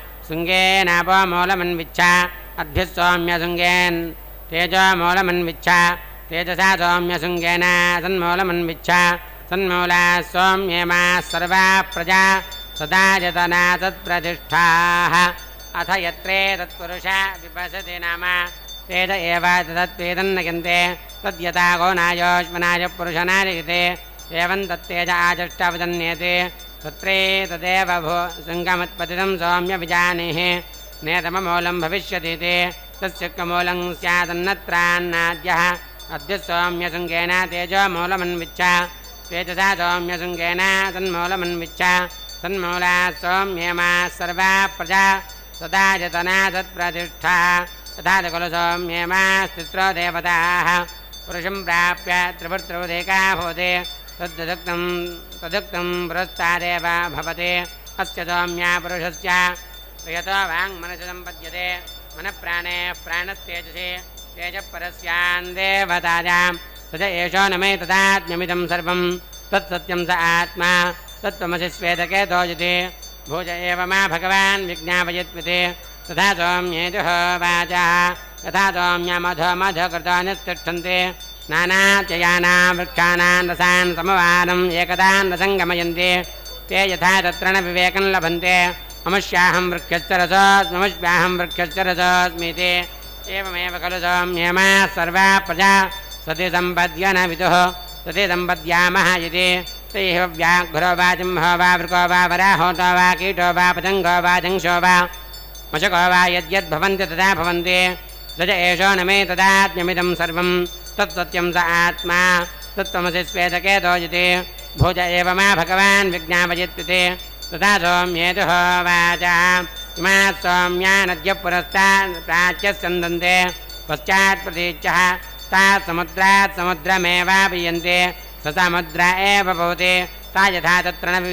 शृङ्गेनापोमूलमन्विच्छा अद्भिः सौम्यशृङ्गेन् तेजोमूलमन्विच्छा तेजसा सौम्यशृङ्गेन सन्मूलमन्विच्छा सन्मूला सौम्येमा सर्वा प्रजा सदा यतना तत्प्रतिष्ठाः अथ यत्रे तत्पुरुषा विपसति नाम तेज एव तदत्वेदन्नयन्ते तद्यथा गोनायोश्वनाय पुरुषनाजयते एवं तत्तेज आचष्टावदन्यते तत्रे तदेव भो शृङ्गमुत्पतितं सौम्य विजानीहि नेतममूलं भविष्यतीति तस्य कमूलं स्यादन्नत्रान्नाद्यः अद्य सौम्यशृङ्गेन तेजोमूलमन्विच्छा तेजसा सौम्यशृङ्गेन तन्मूलमन्विच्छा तन्मूला सौम्येमा सर्वा प्रजा सदा यतना तत्प्रतिष्ठा तथा च खलु सौम्येमास्तिस्रो देवताः पुरुषं प्राप्य त्रिभुर्त्रिभुदेका भवति तद्दुक्तं तदुक्तं पुरस्तादेव भवति अस्य सौम्या पुरुषस्य प्रियतो वाङ्मनसि सम्पद्यते मनःप्राणे प्राणस्तेजसि तेजःपरस्यां देवतायां तद एषो न मे तदात्म्यमिदं सर्वं तत्सत्यं स आत्मा तत्त्वमसि श्वेतकेतो इति भुज एव मा भगवान् विज्ञापयत्विति तथा सौम्येजुहोवाचः यथा सौम्यमधो मधुकृतानिस्तिष्ठन्ति नानात्ययानां वृक्षाणां रसान् समवानम् एकदान् रसङ्गमयन्ति ते यथा तत्र न विवेकं लभन्ते ममस्याहं वृक्षश्च रसोऽस्ममस्याहं वृक्षश्च रसोऽस्मीति एवमेव खलु सौम्येमा सर्वा प्रजा सति सम्पद्य न विदुः सति सम्पद्यामः इति तैः व्याघ्रो वा जिंहो वा वृको वा वराहोतो वा कीटो वा पतङ्गो वा जंशो वा मशको वा यद्यद्भवन्ति तथा भवन्ति स च एषो न मे तदात्म्यमिदं सर्वं तत्सत्यं स आत्मा तत्त्वमसि श्वेतकेतो इति भुज एव मा भगवान् विज्ञापयत्विति तथा सौम्येजुहोवाचः इमाः सौम्या नद्यः पुरस्तात् प्राच्यः स्यन्दन्ते पश्चात् प्रतीच्यः ताः समुद्रात् समुद्रमेवापीयन्ते स समुद्र एव भवति ता यथा तत्र न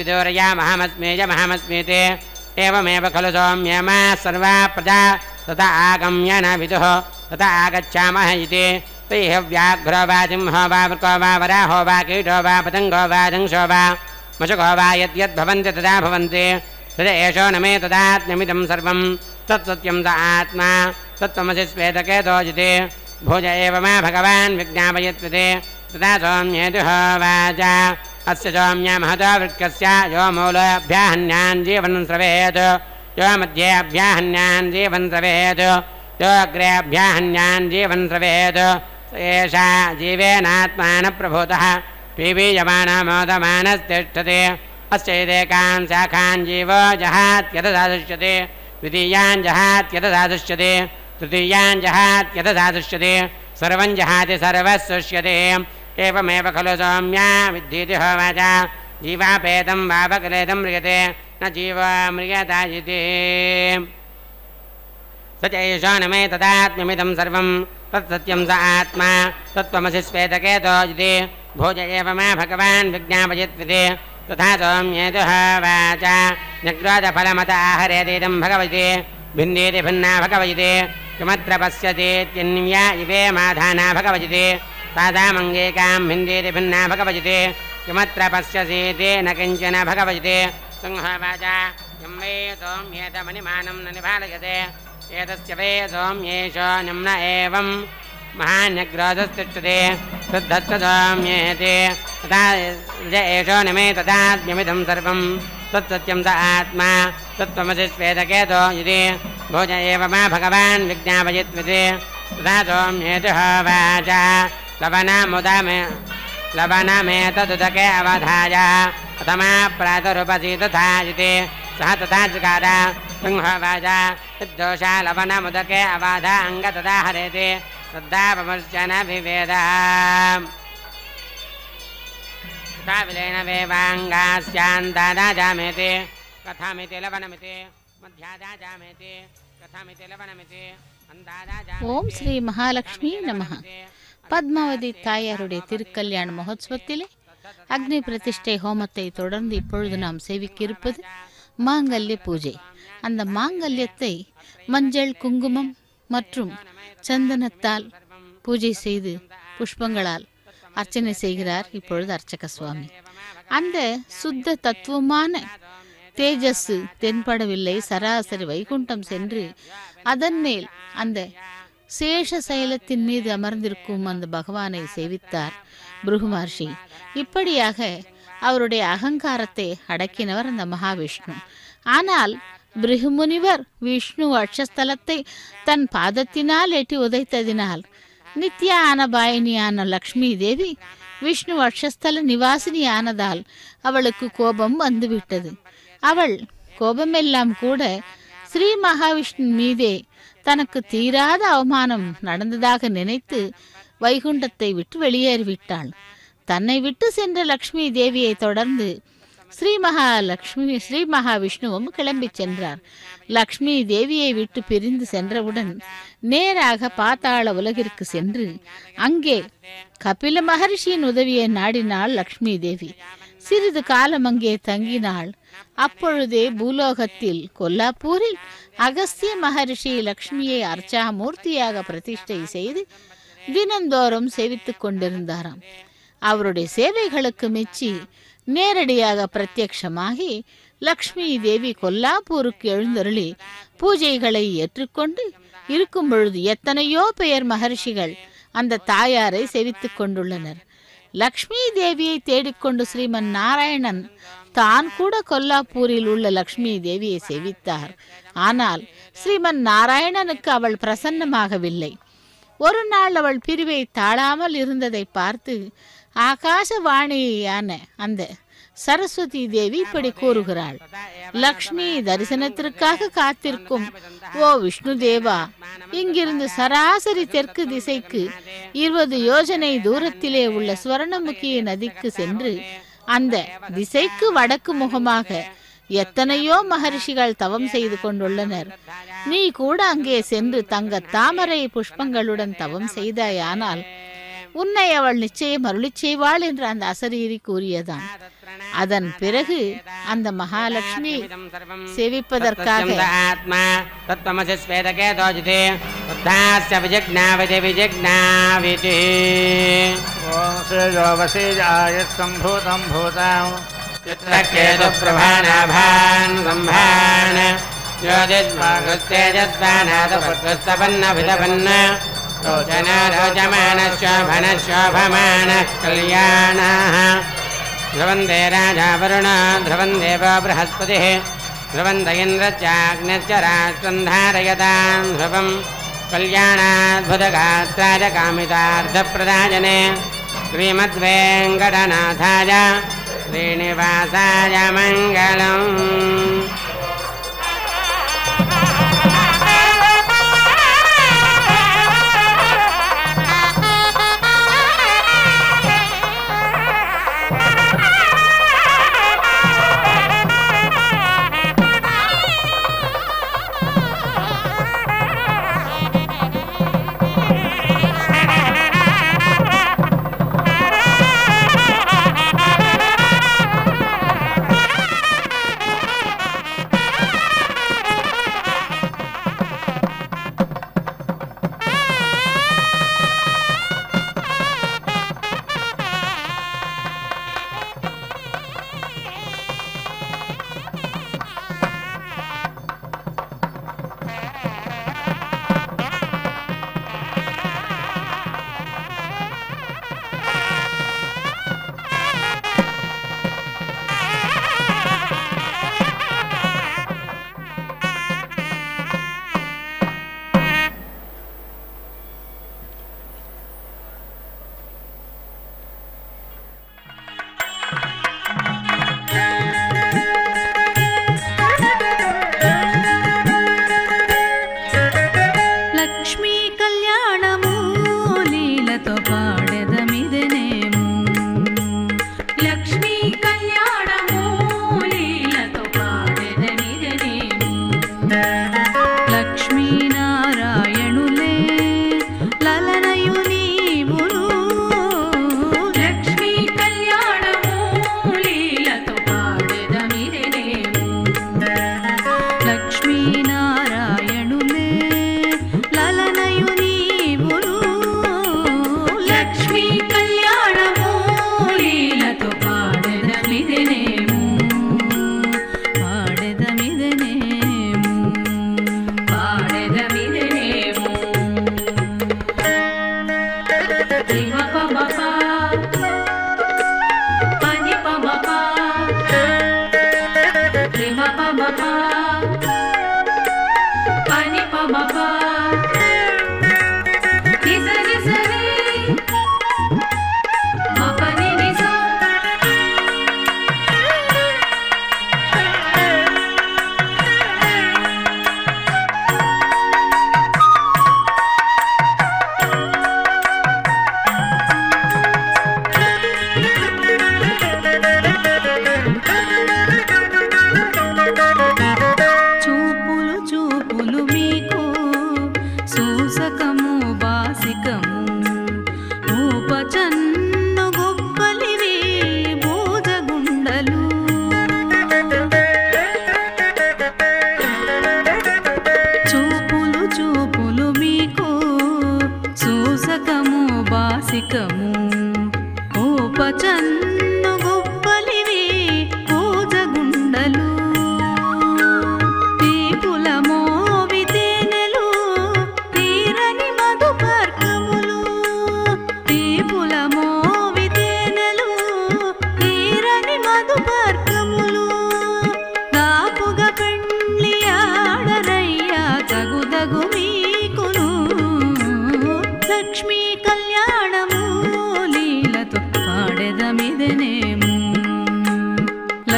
विदुर्यामहमस्मेयमहमस्मीति एवमेव खलु सौम्येमा सर्वा प्रजा तथा आगम्य न विदुः तथा आगच्छामः इति तैः व्याघ्रो वा सिंहो वा वृको वा वराहो वा कीटो वा पतङ्गो वा जंशो वा मशको वा यद्यद्भवन्ति तदा भवन्ति तद एषो न मे तदात्म्यमिदं सर्वं तत्सत्यं स आत्मा तत्त्वमसि श्वेतकेतो इति भुज एव मा भगवान् विज्ञापयत्विति तथा सौम्येजुहोवाचः अस्य सौम्य महतो वृक्षस्य यो मूलाभ्याहन्यान् जीवन् स्रवेत् यो मध्ये अभ्याहन्यान् जीवन् स्रवेत् यो अग्रे अभ्याहन्यान् जीवन् स्रवेत् एषा जीवेनात्मान प्रभूतः पीबीयमानमोदमानस्तिष्ठति अस्य एदेकां शाखां जीवो जहात्यतसा दृश्यते द्वितीयां जहात्यतसा दृश्यते तृतीयां जहात्यतसा दृश्यते सर्वं जहाति सर्वस्सुष्यते एवमेव खलु सौम्या विद्धीति होवाच जीवापेतं वापकलेदं म्रियते न जीवा म्रियता इति स च एषो न मे तदात्म्यमिदं सर्वं तत्सत्यं स आत्मा तत्त्वमसि श्वेतकेतो इति भोज एव मा भगवान् विज्ञापयत्विति तथा सौम्येतुः वाचा न्यग्रोधफलमत आहरेदिदं भगवति भिन्देति भिन्ना भगवति किमत्र पश्यतीत्यन्या इवे माधाना भगवति तादामङ्गेकां भिन्देति भिन्ना भगवति किमत्र पश्यसीति न किञ्चन भगवति संहवाचा यं वै सौम्येतमनिमानं न निभालयते एतस्य वै सौम्येष निम्न एवं महान्यग्रोधस्तिष्ठते शुद्धस्य सौम्येते तथा एषो निमे तदात्म्यमिदं सर्वं तत्सत्यं स आत्मा तत्त्वमसि श्वेतकेतो इति भोज एव मा भगवान् विज्ञापयत्विति तथा सौम्येतुः वाचा लवनमुदमे लवनमेतदुदके अवधाय अथमा प्रातरुपसि तथा इति सः तथा चकार संहवाचा यद्दोषा लवनमुदके अवाधा अङ्ग तथा हरेति तद्दापमश्चन विवेदः तथा विलेन वेवाङ्गास्यान्तादा जामेति कथामिति लवनमिति मध्यादा जामेति कथामिति लवनमिति अन्तादा जामेति
ஓம் ஸ்ரீ மகாலட்சுமி நமஹ. பத்மாவதி தாயாருடைய திருக்கல்யாண மகோத்சவத்திலே அக்னி பிரதிஷ்டை ஹோமத்தை தொடர்ந்து இப்பொழுது நாம் சேவிக்க இருப்பது மாங்கல்ய பூஜை. அந்த மாங்கல்யத்தை மஞ்சள், குங்குமம் மற்றும் சந்தனத்தால் பூஜை செய்து புஷ்பங்களால் அர்ச்சனை செய்கிறார் இப்பொழுது அர்ச்சக சுவாமி. அந்த சுத்த தத்துவமான தேஜஸ் தென்படவில்லை. சராசரி வைகுண்டம் சென்று அதன் மேல் அந்த சேஷ சைலத்தின் மீது அமர்ந்திருக்கும் அந்த பகவானை சேவித்தார் பிருகு மகர்ஷி. இப்படியாக அவருடைய அகங்காரத்தை அடக்கினவர் அந்த மகாவிஷ்ணு. ஆனால் பிருகு முனிவர் விஷ்ணு அட்சஸ்தலத்தை தன் பாதத்தினால் எட்டி உதைத்ததினால் நித்யா ஆனபாயினியான லக்ஷ்மி தேவி விஷ்ணு அட்சஸ்தல நிவாசினி ஆனதால் அவளுக்கு கோபம் வந்துவிட்டது. அவள் கோபமெல்லாம் கூட ஸ்ரீ மகாவிஷ்ணு மீதே தனக்கு தீராத அவமானம் நடந்ததாக நினைத்து வைகுண்டத்தை விட்டு வெளியேறிவிட்டாள். தன்னை விட்டு சென்ற லக்ஷ்மி தேவியை தொடர்ந்து ஸ்ரீ மகாலட்சுமி ஸ்ரீ மகாவிஷ்ணுவும் கிளம்பி சென்றார். லக்ஷ்மி தேவியை விட்டு பிரிந்து சென்றவுடன் நேராக பாத்தாள உலகிற்கு சென்று அங்கே கபில மகர்ஷியின் உதவியை நாடினாள் லக்ஷ்மி தேவி. சிறிது காலம் அங்கே தங்கினாள். அப்பொழுதே பூலோகத்தில் கொல்லாப்பூரில் அகஸ்திய மகர்ஷி லக்ஷ்மியை அர்ச்சா மூர்த்தியாக பிரதிஷ்டை செய்து தினந்தோறும் சேவித்துக் கொண்டிருந்தாராம். அவருடைய சேவைகளுக்கு மெச்சி நேரடியாக பிரத்யக்ஷமாகி லக்ஷ்மி தேவி கொல்லாப்பூருக்கு எழுந்தருளி பூஜைகளை ஏற்றுக்கொண்டு இருக்கும் பொழுது எத்தனையோ பெயர் மகர்ஷிகள் அந்த தாயாரை சேவித்துக் கொண்டுள்ளனர். லக்ஷ்மி தேவியை தேடிக்கொண்டு ஸ்ரீமன் நாராயணன் தான் கூட கொல்லாப்பூரில் உள்ள லக்ஷ்மி தேவியை சேவித்தார். ஆனால் ஸ்ரீமன் நாராயணனுக்கு அவள் பிரசன்னமாகவில்லை. ஒரு நாள் அவள் பிரிவை தாழாமல் இருந்ததை பார்த்து ஆகாசவாணியான அந்த சரஸ்வதி தேவி இப்படி கூறுகிறாள்: லக்ஷ்மி தரிசனத்திற்காக காத்திருக்கும் ஓ விஷ்ணு தேவா, இங்கிருந்து சராசரி தெற்கு திசைக்கு இருபது யோஜனை தூரத்திலே உள்ள சுவர்ணமுகி நதிக்கு சென்று அந்த திசைக்கு வடக்கு முகமாக எத்தனையோ மகர்ஷிகள் தவம் செய்து கொண்டுள்ளனர். நீ கூட அங்கே சென்று தங்க தாமரை புஷ்பங்களுடன் தவம் செய்தாயானால் உன்னை அவள் நிச்சயம் அருளி செய்வாள் என்று அந்த அசரீரி கூறியதாம். அதன் பிறகு அந்த மகாலட்சுமி சேவிப்பதற்காக
ध्रुवन्दे राजा वरुण ध्रुवन् देवो बृहस्पतिः ध्रुवन्त इन्द्रश्चाग्निश्च राष्ट्रं धारयतां ध्रुवं कल्याणाद्भुतगात्राय कामितार्थप्रदायने श्रीमद्वेङ्कटनाथाय श्रीनिवासाय मङ्गलम्.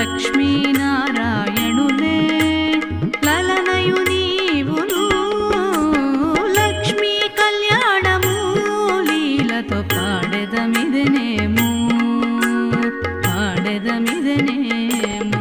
లక్ష్మీనారాయణులే లలనయు నీవును లక్ష్మీ కళ్యాణము లీలతో పాడెదమిదనేము పాడెదమిదనేము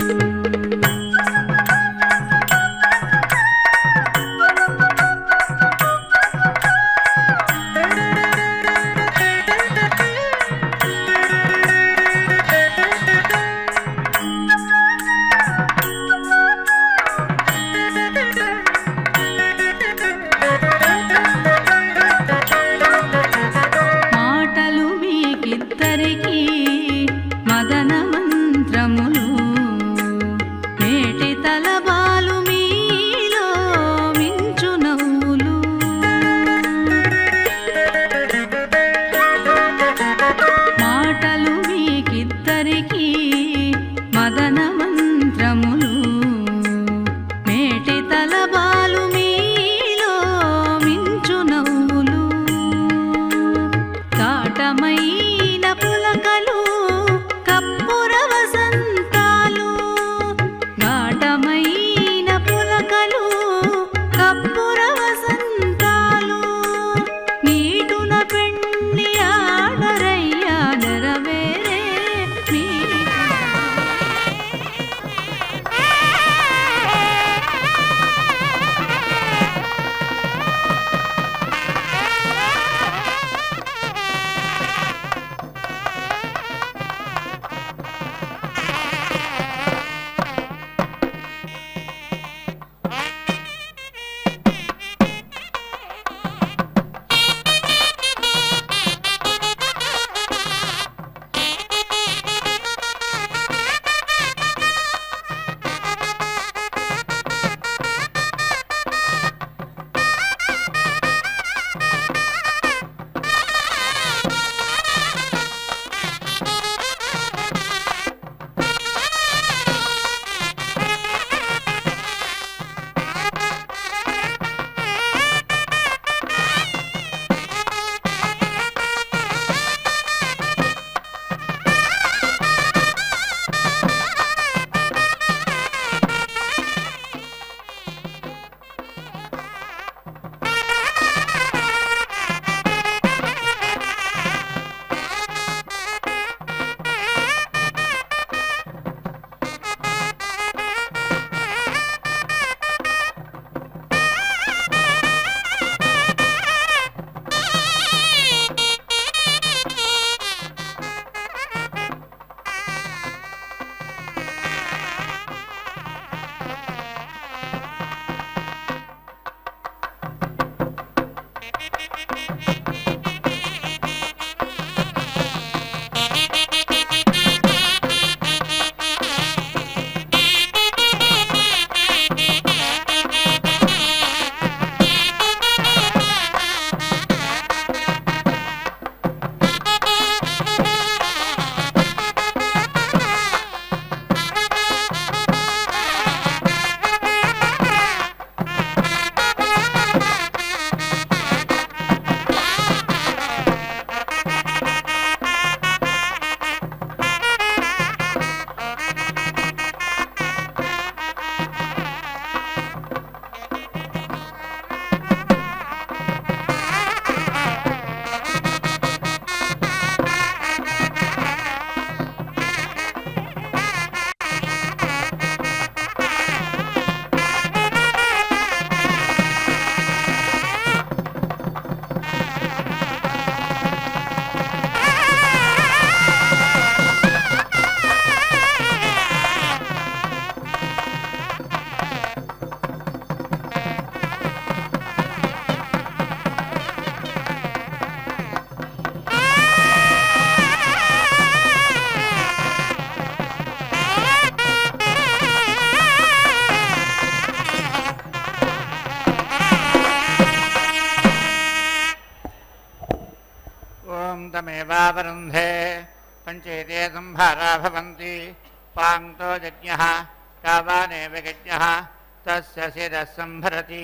तमेवावरुन्धे पञ्चेते संभारा भवन्ति पाङ्क्तो यज्ञः कावानेव यज्ञः तस्य शिरः संभरति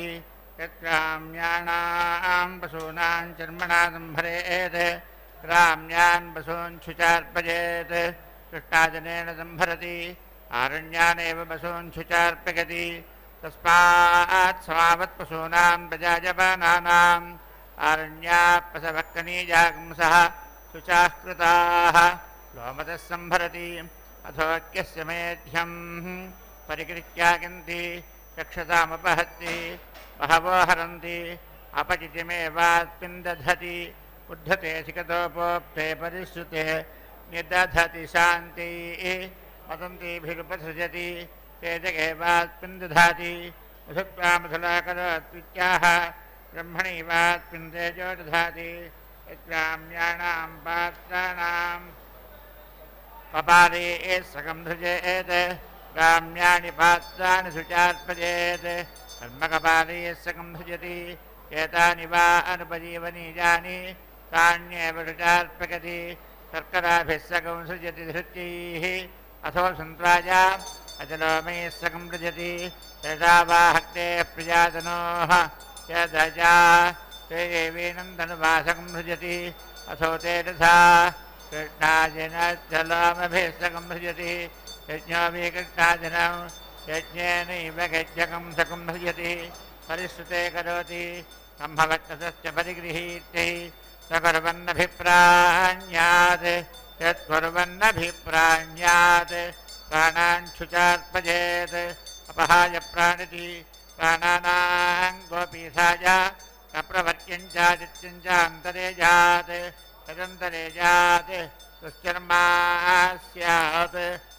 यत्राम्याणां पशूनां चर्मणा संभरेत् ग्राम्यान् पशून् शुचार्पयेत् कृष्णाजनेन संभरति आरण्यानेव वसूंशुचार्पयति तस्मात् समावत्पशूनां प्रजाजपानानाम् आरण्यापसभक्कनीजागंसः शुचास्कृताः लोमतः सम्भरति अथोऽक्यस्य मेध्यम् परिकृत्यागन्ति रक्षतामुपहत्ति बहवो हरन्ति अपचितिमेवास्मिन् दधति उद्धते शिखतोपोक्ते परिश्रुते निदधति शान्तिः वदन्तीभिरुपसृजति तेजगेवास्मिन् दधाति मधुत्वामधुलाकरोत्वित्याह ब्रह्मणैवास्मिन् तेजो दधाति यत्राम्याणां पात्राणां कपाले सकं धृजेत् ग्राम्याणि पात्राणि शुचार्पयेत् कर्मकपाले सकं धृजति एतानि वा अनुपजीवनीयानि तान्येव शुचार्पयति शर्कराभिः सकं सृजति धृत्यैः अथो सन्त्वाजा अचलोमैः सकं सृजति यदा वा हक्तेः प्रजातनोः यदजा ते एवेनन्दनुवासकं सृजति अथो ते तथा कृष्णाजिनश्चलोमभिः सकं सृजति यज्ञो वि कृष्णाजिनं यज्ञेनैव गज्ञकं सकं सृजति परिश्रुते करोति सम्भवत्तस्य परिगृहीत्यै स कुर्वन्नभिप्राण्यात् यत्कुर्वन्नभिप्राण्यात् प्राणान् शुचार्पयेत् अपहाय प्राणिति प्राणानां गोपीसाय न प्रवर्त्यं चादित्यं चान्तरे जात् तदन्तरे जात् दुश्चर्मा स्यात्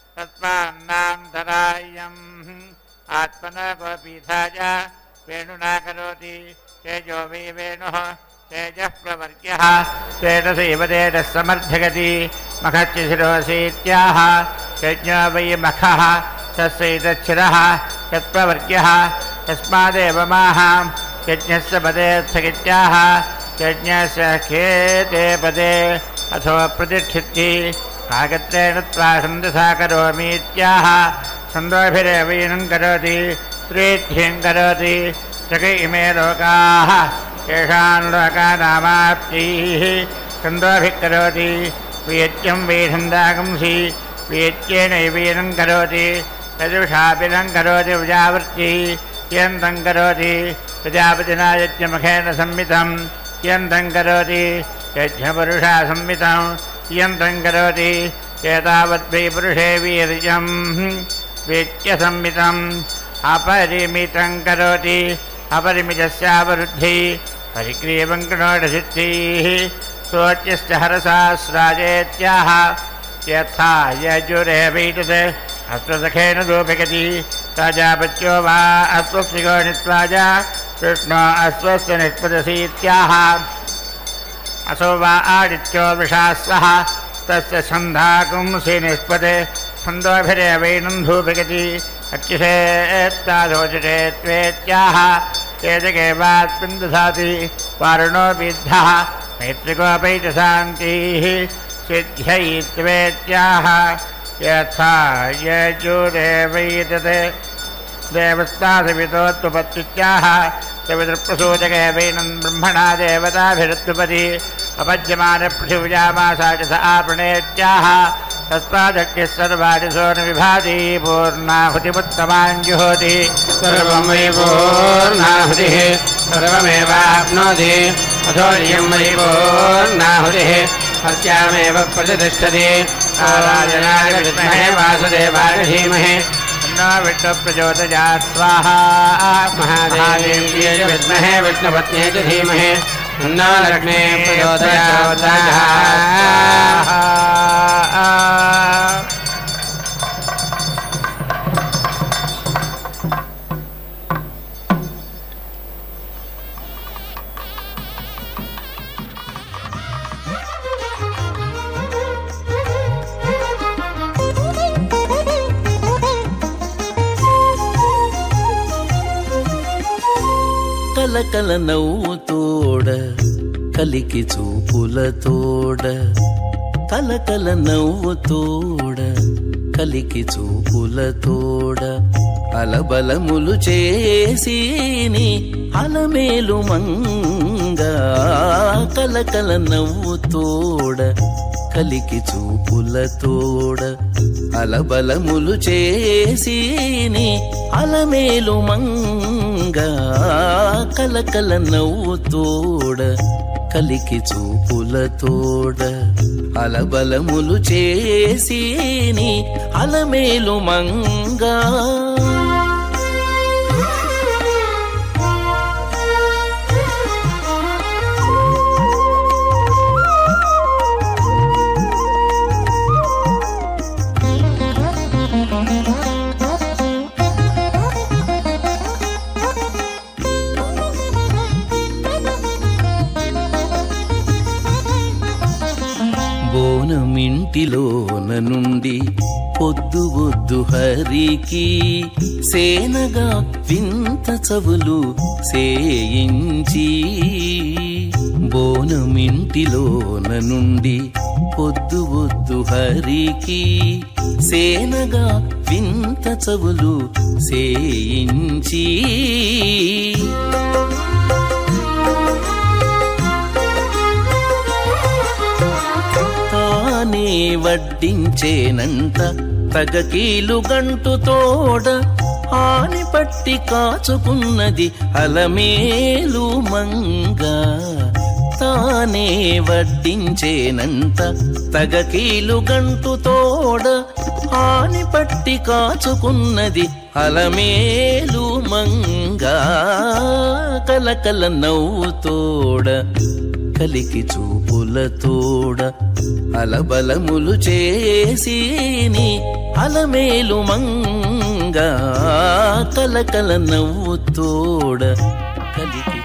तत्त्वान्नान्तरायम् आत्मना गोपीसाय वेणुना करोति तेजो वै वेणुः तेजः प्रवर्ग्यः तेजसैव तेजः समर्थयति मखश्च शिरोऽसीत्याह यज्ञो वै मखः तस्यैतच्छिरः यत्प्रवर्ग्यः तस्मादेव माहां यज्ञस्य पदे स्थगित्याह यज्ञस्य खेते पदे अथो प्रतिष्ठिति कागत्रेण त्वा छन्दसा करोमीत्याह छन्दोभिरेवैनं करोति त्रीर्थ्यं करोति चक इमे लोकाः येषां लोकानामाप्तिः छन्दोभिः करोति वेद्यं वै छन्दागंसि वेद्येनैवेनं करोति यजुषापिनं करोति प्रजावृत्तिः यन्तं करोति प्रजापतिना यज्ञमुखेन संवितं यन्तं करोति यज्ञपुरुषा संवितं यन्तं करोति एतावद्वै पुरुषे वीर्यं वेद्यसंवितम् अपरिमितं करोति अपरिमितस्यावरुद्धिः परिग्रीवं कृणोडसिद्धिः सोच्यश्च हरसहस्राजेत्याह यथा यजुरेवैतत् अश्वसखेन रूपयति राजापत्यो वा अश्वस्तिको नित्वाजा कृष्णो अश्वस्य निष्पदसीत्याह असो वा आदित्यो वृषास्वः तस्य छन्दाकुंसि निष्पदे छन्दोभिरेवैनं धूपयति अक्षिषेत्तादोचते त्वेत्याह तेजगेवास्मिन् दधाति वारुणो विद्धः मैत्रिकोपैतशान्तिः सिद्ध्यै त्वेत्याह यथा यजुरेवैतत् देवस्तासवितोत्पत्त्याह सवितृप्रसूचकेवैनं ब्रह्मणा देवताभिरुत्पति अपज्यमानपृथिव्यामासा च स आपणेत्याह तस्मादग्निः सर्वाणि सोन विभाति पूर्णाहुतिमुत्तमाञ्जुहोति
सर्वं वै पूर्णाहुतिः सर्वमेवाप्नोति अथो इयं वै पूर्णाहुतिः अस्यामेव प्रतिष्ठति आराधनाय विद्महे वासुदेवाय धीमहि तन्नो विष्णुः प्रचोदयात् स्वाहा महादेव्यै विद्महे विष्णुपत्न्यै च धीमहि तन्नो लक्ष्मीः प्रचोदयात् स्वाहा
కలకల నవ్వుతోడ కలికి చూపులతోడ కలకల నవ్వుతోడ కలికి చూపులతోడ అలబలములు చేసిని అలమేలు మంగ కలకల నవ్వుతోడ కలికి చూపులతోడ అలబలములు చేసిని అలమేలు మంగ కలకల నవ్వుతోడ కలికి చూపులతోడ అలబలములు చేసిని అలమేలు మంగ బోనమింటిలోన నుండి పొద్దు వద్దు హరికి సేనగా వింత చవులు సేయించి బోనమింటిలోన నుండి పొద్దు వద్దు హరికి సేనగా వింత చవులు సేయించి తానే వడ్డించేనంట తగకీలు గంటు తోడ ఆని పట్టి కాచుకున్నది అలమేలు మంగ తానే వడ్డించేనంట తగకీలు గంటు తోడ ఆని పట్టి కాచుకున్నది అలమేలు మంగ కలకల నవ్వుతోడ కలికి చూపులతోడ అలబలములు చేసిని అలమేలు మంగ కలకల నవ్వుతోడ కలికి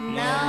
నమో